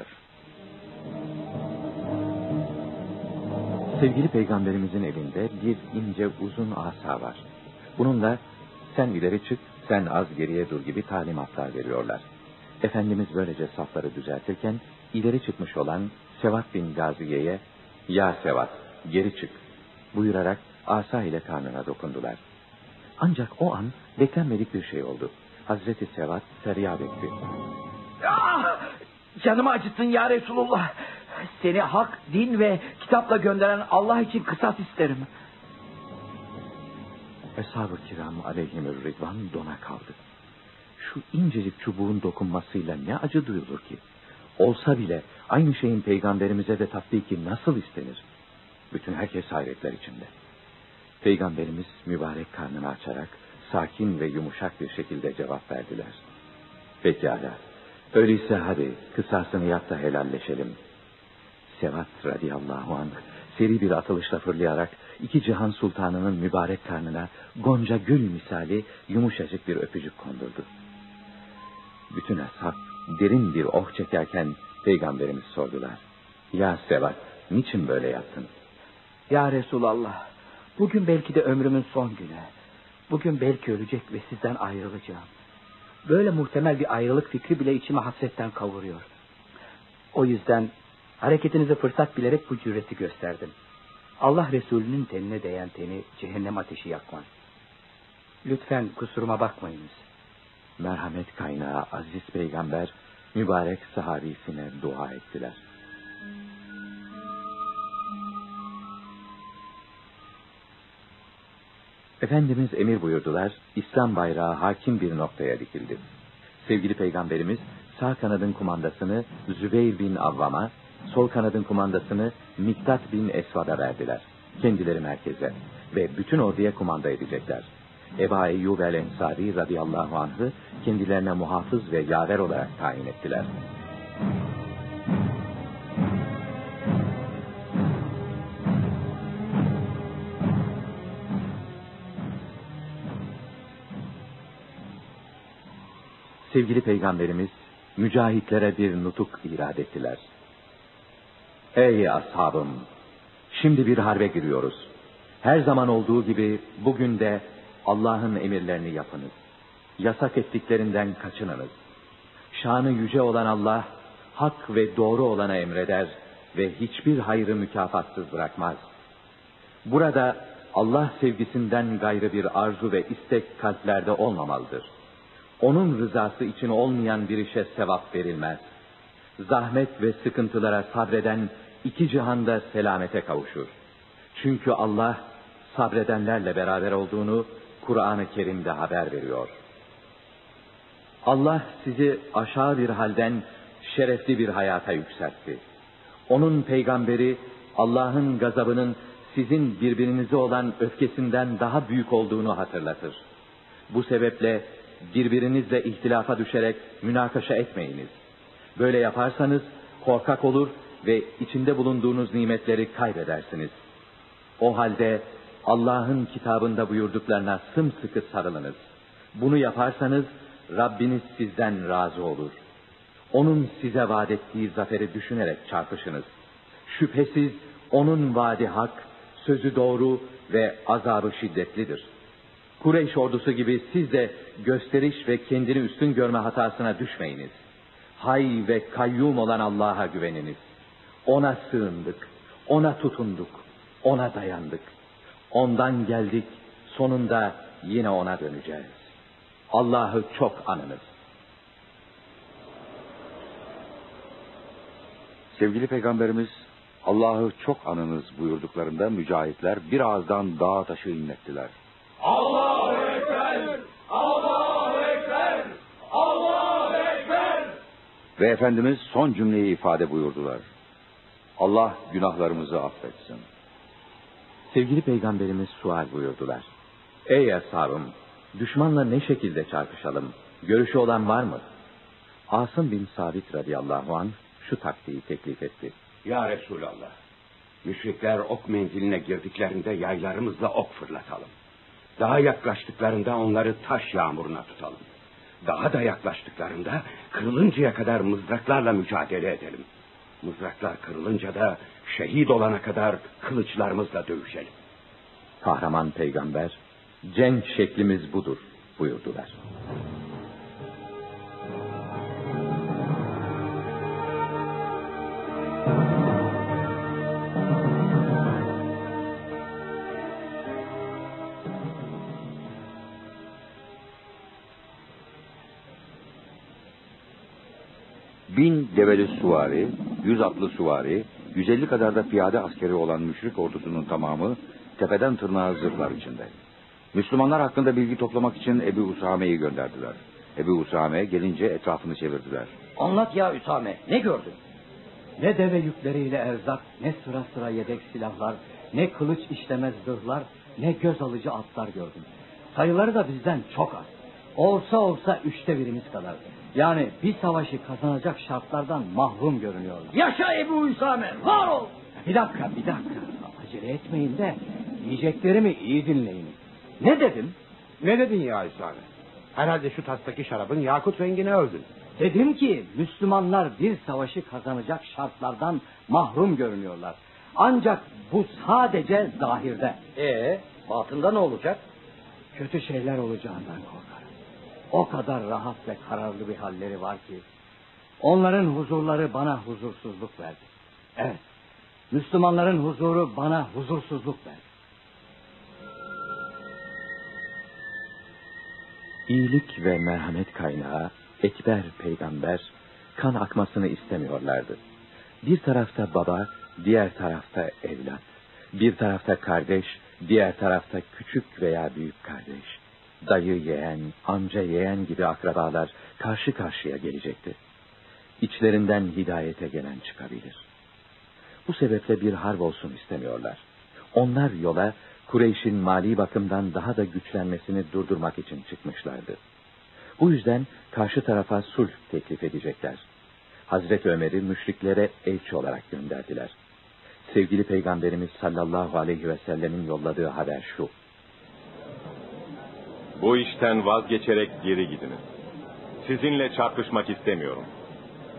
Sevgili peygamberimizin elinde bir ince uzun asa var. Bununla sen ileri çık, sen az geriye dur gibi talimatlar veriyorlar. Efendimiz böylece safları düzeltirken ileri çıkmış olan Sevat bin Gaziye'ye "Ya Sevat, geri çık" buyurarak asa ile karnına dokundular. Ancak o an beklenmedik bir şey oldu. Hazreti Sevat feryat etti. Ah! Canımı acıttın ya Resulullah. Seni hak, din ve kitapla gönderen Allah için kısas isterim. Eshab-ı kiram aleyhimür ridvan dona kaldı. Şu incecik çubuğun dokunmasıyla ne acı duyulur ki? Olsa bile aynı şeyin peygamberimize de tatbiki nasıl istenir? Bütün herkes hayretler içinde. Peygamberimiz mübarek karnını açarak sakin ve yumuşak bir şekilde cevap verdiler. Pekala, öyleyse hadi kısasını yap da helalleşelim. Sevat radıyallahu anh seri bir atılışla fırlayarak iki cihan sultanının mübarek karnına gonca gül misali yumuşacık bir öpücük kondurdu. Bütün ashab derin bir oh çekerken peygamberimiz sordular. Ya Sevat, niçin böyle yaptın? Ya Resulallah, bugün belki de ömrümün son günü. Bugün belki ölecek ve sizden ayrılacağım. Böyle muhtemel bir ayrılık fikri bile içime hasretten kavuruyor. O yüzden hareketinize fırsat bilerek bu cüreti gösterdim. Allah Resulü'nün tenine değen teni cehennem ateşi yakmaz. Lütfen kusuruma bakmayınız. Merhamet kaynağı aziz peygamber mübarek sahabisine dua ettiler. Efendimiz emir buyurdular, İslam bayrağı hakim bir noktaya dikildi. Sevgili peygamberimiz sağ kanadın kumandasını Zübeyir bin Avvam'a, sol kanadın kumandasını Miktat bin Esvad'a verdiler. Kendileri merkeze ve bütün orduya kumanda edecekler. Ebu Eyyub el-Ensari radıyallahu anh'ı kendilerine muhafız ve yaver olarak tayin ettiler. Sevgili peygamberimiz mücahitlere bir nutuk irad ettiler. Ey ashabım! Şimdi bir harbe giriyoruz. Her zaman olduğu gibi bugün de Allah'ın emirlerini yapınız. Yasak ettiklerinden kaçınınız. Şanı yüce olan Allah, hak ve doğru olana emreder ve hiçbir hayrı mükafatsız bırakmaz. Burada Allah sevgisinden gayrı bir arzu ve istek kalplerde olmamalıdır. Onun rızası için olmayan bir işe sevap verilmez. Zahmet ve sıkıntılara sabreden iki cihanda selamete kavuşur. Çünkü Allah sabredenlerle beraber olduğunu Kur'an-ı Kerim'de haber veriyor. Allah sizi aşağı bir halden şerefli bir hayata yükseltti. Onun peygamberi Allah'ın gazabının sizin birbirinize olan öfkesinden daha büyük olduğunu hatırlatır. Bu sebeple birbirinizle ihtilafa düşerek münakaşa etmeyiniz. Böyle yaparsanız korkak olur ve içinde bulunduğunuz nimetleri kaybedersiniz. O halde Allah'ın kitabında buyurduklarına sımsıkı sarılınız. Bunu yaparsanız Rabbiniz sizden razı olur. Onun size vaat ettiği zaferi düşünerek çarpışınız. Şüphesiz onun vaadi hak, sözü doğru ve azabı şiddetlidir. Kureyş ordusu gibi siz de gösteriş ve kendini üstün görme hatasına düşmeyiniz. Hay ve kayyum olan Allah'a güveniniz. Ona sığındık, ona tutunduk, ona dayandık. Ondan geldik, sonunda yine ona döneceğiz. Allah'ı çok anınız. Sevgili Peygamberimiz Allah'ı çok anınız buyurduklarında mücahitler bir ağızdan dağa taşı inlettiler. Allahu Ekber! Allahu Ekber! Allahu Ekber! Ve Efendimiz son cümleyi ifade buyurdular. Allah günahlarımızı affetsin. Sevgili Peygamberimiz sual buyurdular. Ey ashabım! Düşmanla ne şekilde çarpışalım? Görüşü olan var mı? Asım bin Sabit radıyallahu anh şu taktiği teklif etti. Ya Resulallah, müşrikler ok menziline girdiklerinde yaylarımızla ok fırlatalım. Daha yaklaştıklarında onları taş yağmuruna tutalım. Daha da yaklaştıklarında kırılıncaya kadar mızraklarla mücadele edelim. Mızraklar kırılınca da şehit olana kadar kılıçlarımızla dövüşelim. Kahraman peygamber, cenk şeklimiz budur buyurdular. Bin develi süvari, 100 atlı süvari, 150 kadar da piyade askeri olan müşrik ordusunun tamamı tepeden tırnağa zırhlar içinde. Müslümanlar hakkında bilgi toplamak için Ebu Usame'yi gönderdiler. Ebu Usame gelince etrafını çevirdiler. Anlat ya Üsame, ne gördün? Ne deve yükleriyle erzak, ne sıra sıra yedek silahlar, ne kılıç işlemez zırhlar, ne göz alıcı atlar gördüm. Sayıları da bizden çok az. Olsa 1/3 kadar. Yani bir savaşı kazanacak şartlardan mahrum görünüyorlar. Yaşa Ebu Üsame, var ol! Bir dakika. Acele etmeyin de diyeceklerimi iyi dinleyin. Ne dedim? Ne dedin ya İsa'nın? Herhalde şu tastaki şarabın yakut rengini övdün. Dedim ki Müslümanlar bir savaşı kazanacak şartlardan mahrum görünüyorlar. Ancak bu sadece zahirde. Batında ne olacak? Kötü şeyler olacağından korkarım. O kadar rahat ve kararlı bir halleri var ki onların huzurları bana huzursuzluk verdi. Evet, Müslümanların huzuru bana huzursuzluk verdi. İyilik ve merhamet kaynağı Ekber peygamber kan akmasını istemiyorlardı. Bir tarafta baba, diğer tarafta evlat. Bir tarafta kardeş, diğer tarafta küçük veya büyük kardeş. Dayı yeğen, amca yeğen gibi akrabalar karşı karşıya gelecekti. İçlerinden hidayete gelen çıkabilir. Bu sebeple bir harp olsun istemiyorlar. Onlar yola Kureyş'in mali bakımdan daha da güçlenmesini durdurmak için çıkmışlardı. Bu yüzden karşı tarafa sulh teklif edecekler. Hazreti Ömer'i müşriklere elçi olarak gönderdiler. Sevgili Peygamberimiz sallallahu aleyhi ve sellemin yolladığı haber şu. Bu işten vazgeçerek geri gidiniz. Sizinle çarpışmak istemiyorum.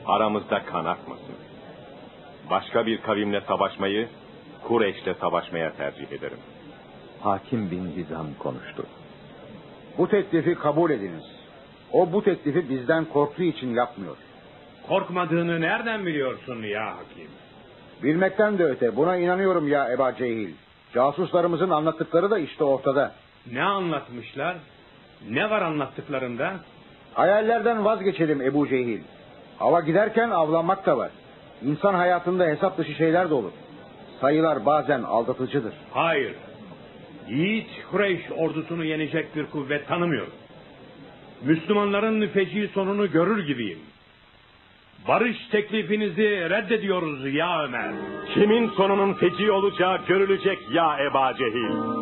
aramızda kan akmasın. Başka bir kavimle savaşmayı, Kureyş'le savaşmaya tercih ederim. Hakim bin Hizam konuştu. Bu teklifi kabul ediniz. O bu teklifi bizden korktuğu için yapmıyor. Korkmadığını nereden biliyorsun ya hakim? Bilmekten de öte buna inanıyorum ya Eba Cehil. Casuslarımızın anlattıkları da işte ortada. Ne anlatmışlar? Ne var anlattıklarında? Hayallerden vazgeçelim Ebu Cehil. Hava giderken avlanmak da var. İnsan hayatında hesap dışı şeyler de olur. Sayılar bazen aldatıcıdır. Hayır. Yiğit Kureyş ordusunu yenecek bir kuvvet tanımıyorum. Müslümanların feci sonunu görür gibiyim. Barış teklifinizi reddediyoruz ya Ömer. Kimin sonunun feci olacağı görülecek ya Eba Cehil.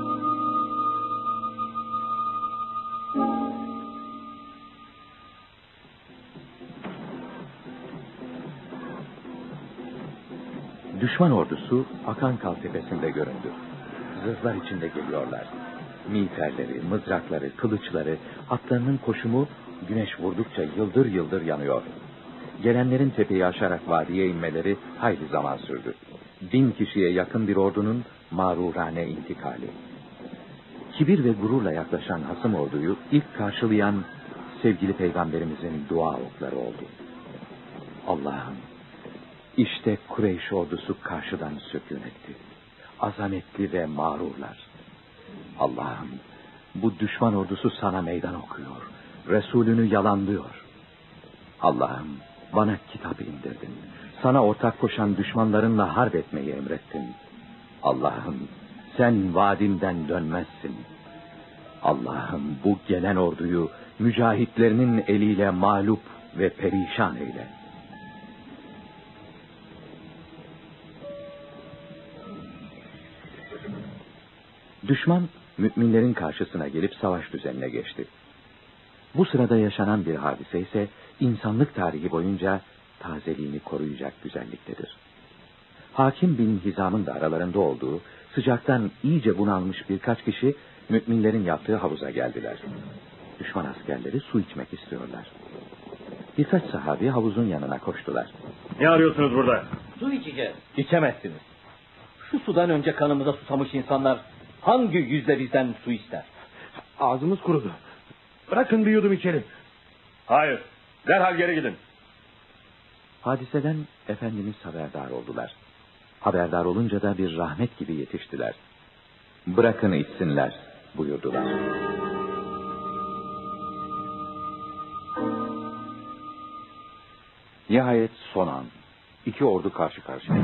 Düşman ordusu Akankal tepesinde göründü. Zırhlar içinde geliyorlar. Miğferleri, mızrakları, kılıçları, atlarının koşumu güneş vurdukça yıldır yıldır yanıyor. Gelenlerin tepeyi aşarak vadiye inmeleri hayli zaman sürdü. 1000 kişiye yakın bir ordunun mağrurane intikali. Kibir ve gururla yaklaşan hasım orduyu ilk karşılayan sevgili peygamberimizin dua okları oldu. Allah'ım, işte Kureyş ordusu karşıdan sükûn etti. Azametli ve mağrurlar. Allah'ım, bu düşman ordusu sana meydan okuyor. Resulünü yalanlıyor. Allah'ım, bana kitap indirdin. Sana ortak koşan düşmanlarınla harp etmeyi emrettin. Allah'ım, sen vaadinden dönmezsin. Allah'ım, bu gelen orduyu mücahitlerinin eliyle mağlup ve perişan eyle. Düşman, müminlerin karşısına gelip savaş düzenine geçti. Bu sırada yaşanan bir hadise ise insanlık tarihi boyunca tazeliğini koruyacak güzelliktedir. Hakim bin Hizam'ın da aralarında olduğu sıcaktan iyice bunalmış birkaç kişi müminlerin yaptığı havuza geldiler. Düşman askerleri su içmek istiyorlar. Birkaç sahabi havuzun yanına koştular. Ne arıyorsunuz burada? Su içeceğiz. İçemezsiniz. Şu sudan önce kanımıza susamış insanlar hangi yüzle bizden su ister? Ağzımız kurudu. Bırakın bir yudum içelim. Hayır. Derhal geri gidin. Hadiseden Efendimiz haberdar oldular. Haberdar olunca da bir rahmet gibi yetiştiler. Bırakın içsinler buyurdular. Nihayet son an. İki ordu karşı karşıya.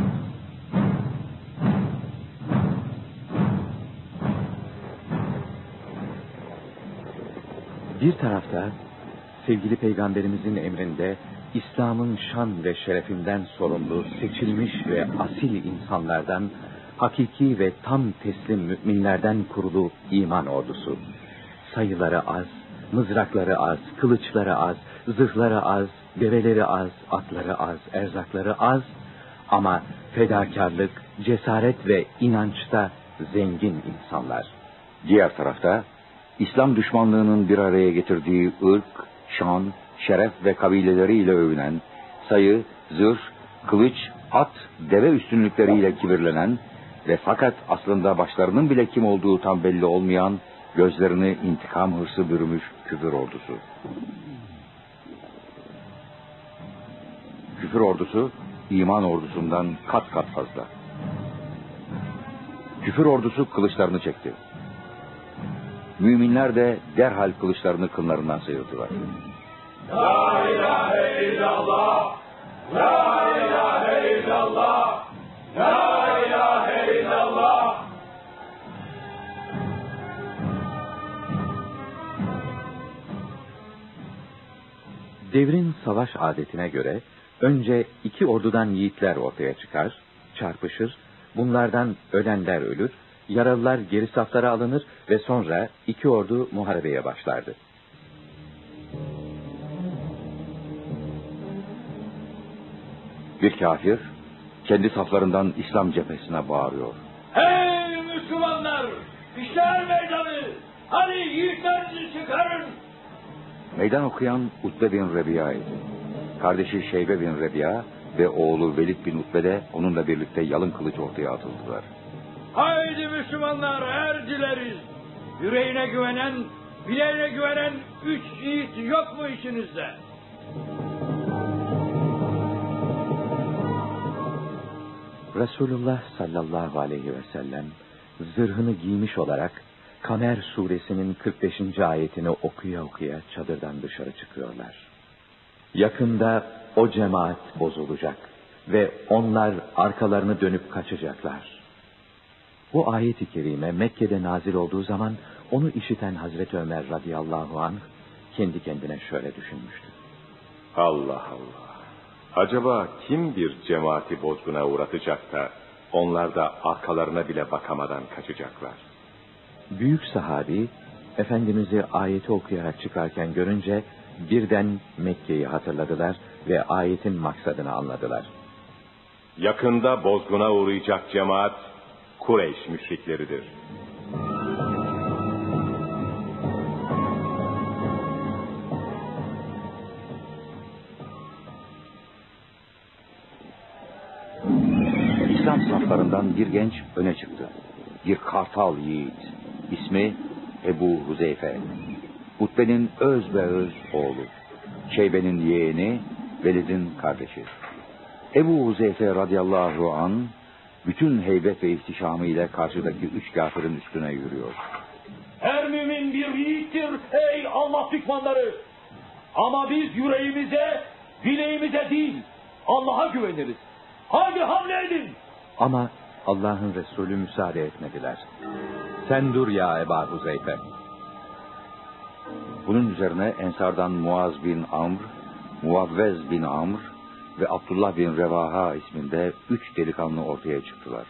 Bir tarafta sevgili peygamberimizin emrinde İslam'ın şan ve şerefinden sorumlu seçilmiş ve asil insanlardan, hakiki ve tam teslim müminlerden kurulu iman ordusu. Sayıları az, mızrakları az, kılıçları az, zırhları az, develeri az, atları az, erzakları az ama fedakarlık, cesaret ve inançta zengin insanlar. Diğer tarafta İslam düşmanlığının bir araya getirdiği ırk, şan, şeref ve kabileleriyle övünen, sayı, zırh, kılıç, at, deve üstünlükleriyle kibirlenen ve fakat aslında başlarının bile kim olduğu tam belli olmayan, gözlerini intikam hırsı bürümüş küfür ordusu. Küfür ordusu, iman ordusundan kat kat fazla. Küfür ordusu kılıçlarını çekti. Müminler de derhal kılıçlarını kınlarından sıyırdılar. La ilahe illallah! La ilahe illallah! La ilahe illallah! Devrin savaş adetine göre önce iki ordudan yiğitler ortaya çıkar, çarpışır, bunlardan ölenler ölür, yaralılar geri saflara alınır ve sonra iki ordu muharebeye başlardı. Bir kafir kendi saflarından İslam cephesine bağırıyor. Hey Müslümanlar! İşler meydanı! Hadi yiğitlerinizi çıkarın! Meydan okuyan Utbe bin Rebiya'ydı. Kardeşi Şeybe bin Rebi'a ve oğlu Velid bin Utbe de onunla birlikte yalın kılıç ortaya atıldılar. Haydi Müslümanlar, ercileriz. Yüreğine güvenen, bileğine güvenen 3 yiğit yok mu içinizde? Resulullah sallallahu aleyhi ve sellem zırhını giymiş olarak Kamer suresinin 45. ayetini okuya okuya çadırdan dışarı çıkıyorlar. Yakında o cemaat bozulacak ve onlar arkalarını dönüp kaçacaklar. Bu ayet-i kerime Mekke'de nazil olduğu zaman onu işiten Hazreti Ömer radıyallahu anh kendi kendine şöyle düşünmüştü. Allah Allah. Acaba kim bir cemaati bozguna uğratacak da onlar da arkalarına bile bakamadan kaçacaklar? Büyük sahabi Efendimiz'i ayeti okuyarak çıkarken görünce birden Mekke'yi hatırladılar ve ayetin maksadını anladılar. Yakında bozguna uğrayacak cemaat Kureyş müşrikleridir. İslam saflarından bir genç öne çıktı. Bir kartal yiğit. İsmi Ebu Huzeyfe. Utbe'nin öz ve öz oğlu. Şeybe'nin yeğeni, Velid'in kardeşi. Ebu Huzeyfe radıyallahu an bütün heybet ve ihtişamı ile karşıdaki 3 kafirin üstüne yürüyor. Her mümin bir yiğittir ey Allah düşmanları. Ama biz yüreğimize, bileğimize değil Allah'a güveniriz. Hadi hamle edin. Ama Allah'ın Resulü müsaade etmediler. Sen dur ya Ebu Huzeyfe. Bunun üzerine Ensardan Muaz bin Amr, Muvavvez bin Amr ve Abdullah bin Revaha isminde 3 delikanlı ortaya çıktılar.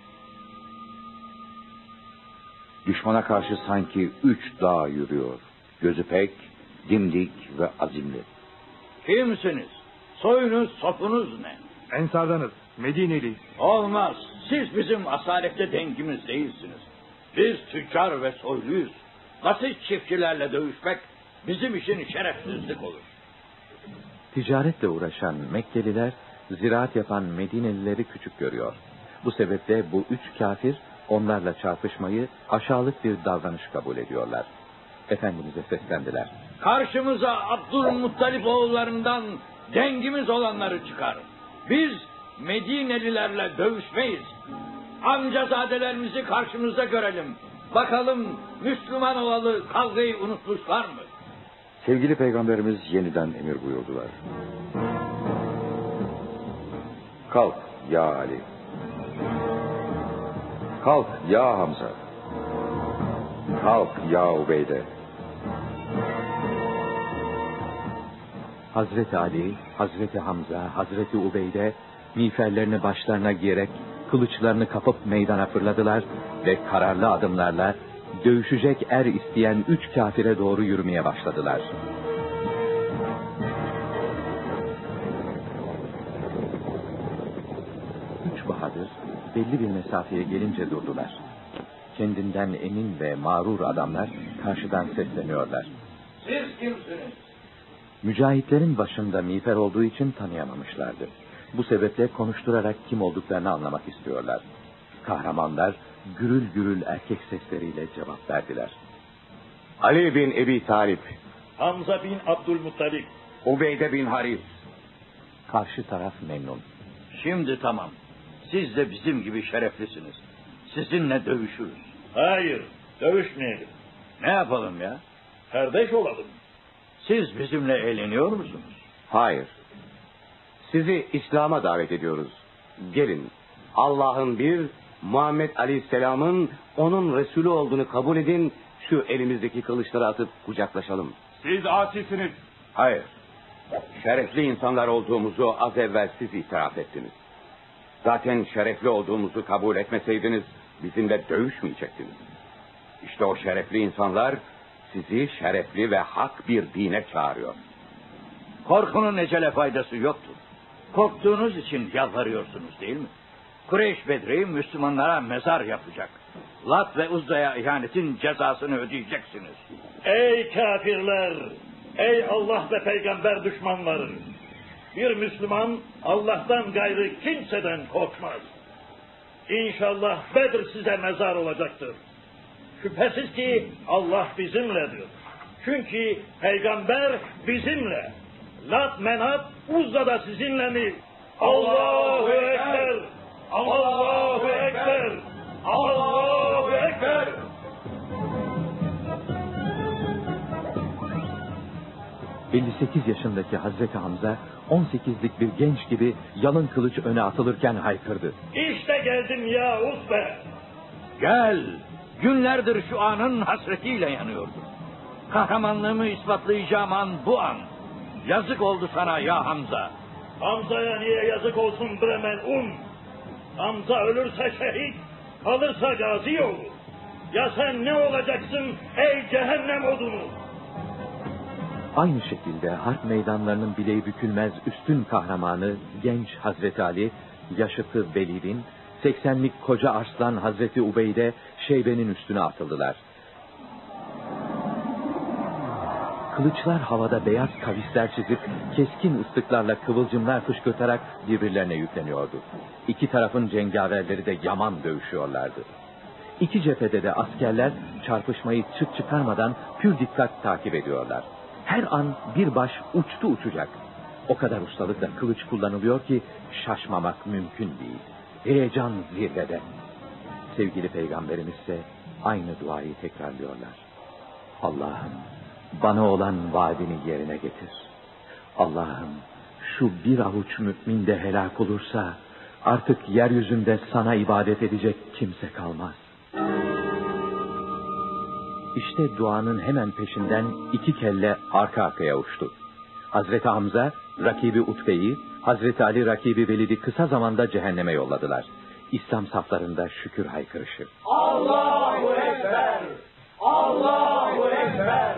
Düşmana karşı sanki 3 dağ yürüyor. Gözü pek, dimdik ve azimli. Kimsiniz? Soyunuz, sopunuz ne? Ensardanız, Medineliyiz. Olmaz. Siz bizim asalette dengimiz değilsiniz. Biz tüccar ve soyluyuz. Basit çiftçilerle dövüşmek bizim için şerefsizlik olur. Ticaretle uğraşan Mekkeliler ziraat yapan Medinelileri küçük görüyor. Bu sebeple bu 3 kafir onlarla çarpışmayı aşağılık bir davranış kabul ediyorlar. Efendimiz'e seslendiler. Karşımıza Abdülmuttalip oğullarından dengimiz olanları çıkar. Biz Medinelilerle dövüşmeyiz. Amcazadelerimizi karşımızda görelim. Bakalım Müslüman olalı kavgayı unutmuşlar mı? Sevgili Peygamberimiz yeniden emir buyurdular. Kalk ya Ali. Kalk ya Hamza. Kalk ya Ubeyde. Hazreti Ali, Hazreti Hamza, Hazreti Ubeyde miğferlerini başlarına giyerek kılıçlarını kapıp meydana fırladılar ve kararlı adımlarla dövüşecek er isteyen 3 kafire doğru yürümeye başladılar. Üç bahadır belli bir mesafeye gelince durdular. Kendinden emin ve mağrur adamlar karşıdan sesleniyorlar. Siz kimsiniz? Mücahitlerin başında miğfer olduğu için tanıyamamışlardı. Bu sebeple konuşturarak kim olduklarını anlamak istiyorlar. Kahramanlar gürül gürül erkek sesleriyle cevap verdiler. Ali bin Ebi Talip, Hamza bin Abdülmuttalip, Ubeyde bin Haris. Karşı taraf memnun. Şimdi tamam. Siz de bizim gibi şereflisiniz. Sizinle dövüşürüz. Hayır, dövüşmeyelim. Ne yapalım ya? Kardeş olalım. Siz bizimle eğleniyor musunuz? Hayır. Sizi İslam'a davet ediyoruz. Gelin. Allah'ın bir, Muhammed Aleyhisselam'ın onun Resulü olduğunu kabul edin. Şu elimizdeki kılıçları atıp kucaklaşalım. Siz asisiniz. Hayır. Şerefli insanlar olduğumuzu az evvel siz itiraf ettiniz. Zaten şerefli olduğumuzu kabul etmeseydiniz bizimle dövüşmeyecektiniz. İşte o şerefli insanlar sizi şerefli ve hak bir dine çağırıyor. Korkunun ecele faydası yoktur. Korktuğunuz için yalvarıyorsunuz değil mi? Kureyş Bedri Müslümanlara mezar yapacak. Lat ve Uzza'ya ihanetin cezasını ödeyeceksiniz. Ey kafirler! Ey Allah ve peygamber düşmanları! Bir Müslüman Allah'tan gayrı kimseden korkmaz. İnşallah Bedir size mezar olacaktır. Şüphesiz ki Allah bizimledir. Çünkü peygamber bizimle. Lat Menat Uzza da sizinle mi? Allahu Ekber! Allahu Ekber! Allahu Ekber! ...58 yaşındaki Hazreti Hamza 18'lik bir genç gibi yalın kılıç öne atılırken haykırdı. İşte geldim ya Utbe. Gel. Günlerdir şu anın hasretiyle yanıyordum. Kahramanlığımı ispatlayacağım an bu an. Yazık oldu sana ya Hamza. Hamza'ya niye yazık olsun bre mel'un? Hamza ölürse şehit, kalırsa gazi olur. Ya sen ne olacaksın ey cehennem odunu? Aynı şekilde harp meydanlarının bileği bükülmez üstün kahramanı genç Hazreti Ali, yaşıtı Velid'in, 80'lik koca arslan Hazreti Ubeyde Şeybe'nin üstüne atıldılar. Kılıçlar havada beyaz kavisler çizip keskin ıslıklarla kıvılcımlar fışkırtarak birbirlerine yükleniyordu. İki tarafın cengaverleri de yaman dövüşüyorlardı. İki cephede de askerler çarpışmayı çıt çıkarmadan pür dikkat takip ediyorlar. Her an bir baş uçtu uçacak. O kadar ustalıkla kılıç kullanılıyor ki şaşmamak mümkün değil. Heyecan zirvede. Sevgili Peygamberimiz ise aynı duayı tekrarlıyorlar. Allah'ım bana olan vaadini yerine getir. Allah'ım şu bir avuç mümin de helak olursa artık yeryüzünde sana ibadet edecek kimse kalmaz. İşte duanın hemen peşinden iki kelle arka arkaya uçtu. Hazreti Hamza rakibi Utbe'yi, Hazreti Ali rakibi Velid'i kısa zamanda cehenneme yolladılar. İslam saflarında şükür haykırışı. Allahu Ekber! Allahu Ekber!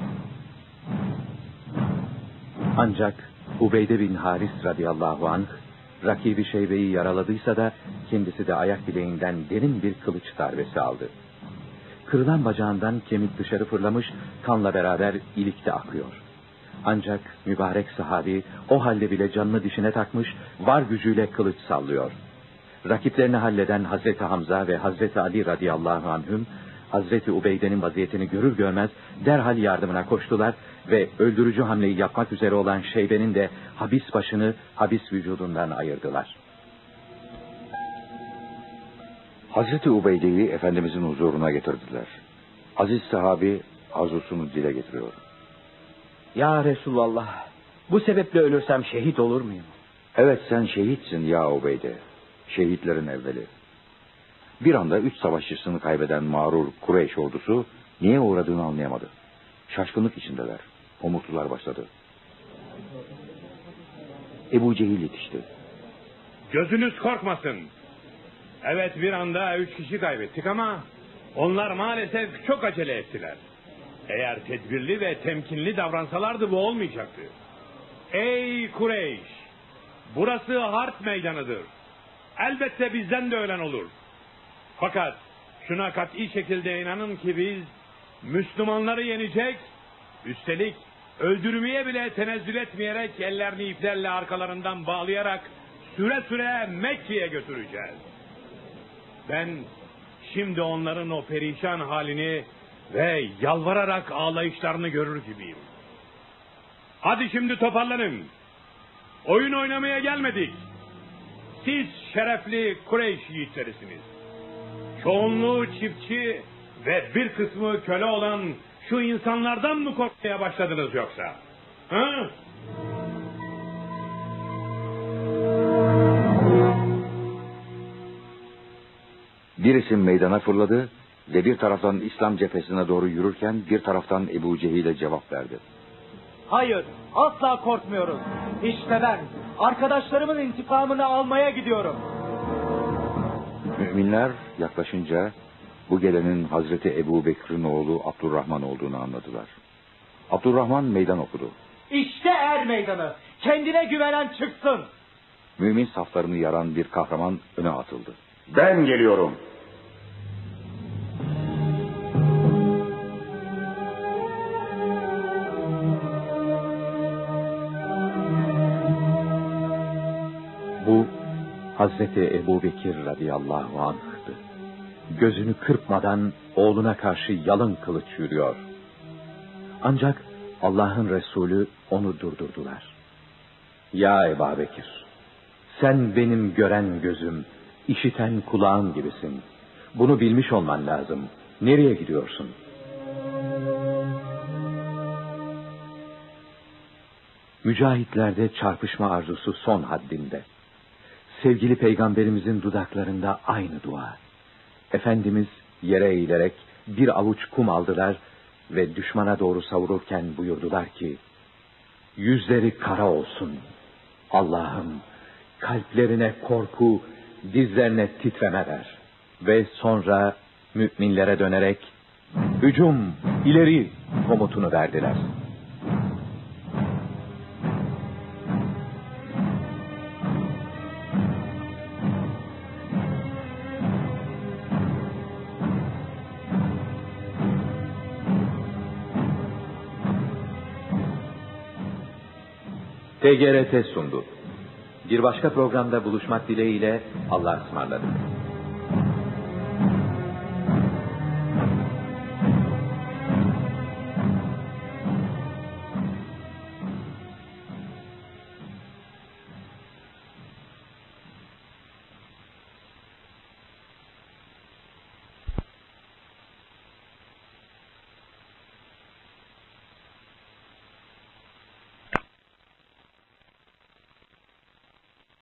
Ancak Ubeyde bin Haris radıyallahu anh rakibi Şeybe'yi yaraladıysa da kendisi de ayak bileğinden derin bir kılıç darbesi aldı. Kırılan bacağından kemik dışarı fırlamış, kanla beraber ilikte akıyor. Ancak mübarek sahabi o halde bile canını dişine takmış, var gücüyle kılıç sallıyor. Rakiplerini halleden Hazreti Hamza ve Hazreti Ali radıyallahu anhüm, Hazreti Ubeyde'nin vaziyetini görür görmez derhal yardımına koştular ve öldürücü hamleyi yapmak üzere olan Şeybe'nin de habis başını habis vücudundan ayırdılar. Hazreti Ubeyde'yi Efendimizin huzuruna getirdiler. Aziz sahabi arzusunu dile getiriyor. Ya Resulallah, bu sebeple ölürsem şehit olur muyum? Evet sen şehitsin ya Ubeyde. Şehitlerin evveli. Bir anda 3 savaşçısını kaybeden mağrur Kureyş ordusu niye uğradığını anlayamadı. Şaşkınlık içindeler. Homurtular başladı. Ebu Cehil yetişti. Gözünüz korkmasın. Evet bir anda 3 kişi kaybettik ama onlar maalesef çok acele ettiler. Eğer tedbirli ve temkinli davransalardı bu olmayacaktı. Ey Kureyş! Burası harp meydanıdır. Elbette bizden de ölen olur. Fakat şuna kat'i şekilde inanın ki biz Müslümanları yenecek, üstelik öldürmeye bile tenezzül etmeyerek ellerini iplerle arkalarından bağlayarak süre süre Mekke'ye götüreceğiz. Ben şimdi onların o perişan halini ve yalvararak ağlayışlarını görür gibiyim. Hadi şimdi toparlanın. Oyun oynamaya gelmedik. Siz şerefli Kureyş yiğitlerisiniz. Çoğunluğu çiftçi ve bir kısmı köle olan şu insanlardan mı korkmaya başladınız yoksa? Ha? Bir isim meydana fırladı ve bir taraftan İslam cephesine doğru yürürken bir taraftan Ebu Cehil'e cevap verdi. Hayır, asla korkmuyoruz. İşte ben, arkadaşlarımın intikamını almaya gidiyorum. Müminler yaklaşınca bu gelenin Hazreti Ebu Bekir'in oğlu Abdurrahman olduğunu anladılar. Abdurrahman meydan okudu. İşte er meydanı, kendine güvenen çıksın. Mümin saflarını yaran bir kahraman öne atıldı. Ben geliyorum. Hazreti Ebubekir radıyallahu anh'tı. Gözünü kırpmadan oğluna karşı yalın kılıç yürüyor. Ancak Allah'ın Resulü onu durdurdular. Ya Ebubekir, sen benim gören gözüm, işiten kulağım gibisin. Bunu bilmiş olman lazım. Nereye gidiyorsun? Mücahitlerde çarpışma arzusu son haddinde. Sevgili peygamberimizin dudaklarında aynı dua. Efendimiz yere eğilerek bir avuç kum aldılar ve düşmana doğru savururken buyurdular ki, yüzleri kara olsun. Allah'ım kalplerine korku, dizlerine titreme ver. Ve sonra müminlere dönerek, hücum, ileri komutunu verdiler. TGRT sundu. Bir başka programda buluşmak dileğiyle Allah'a ısmarladık.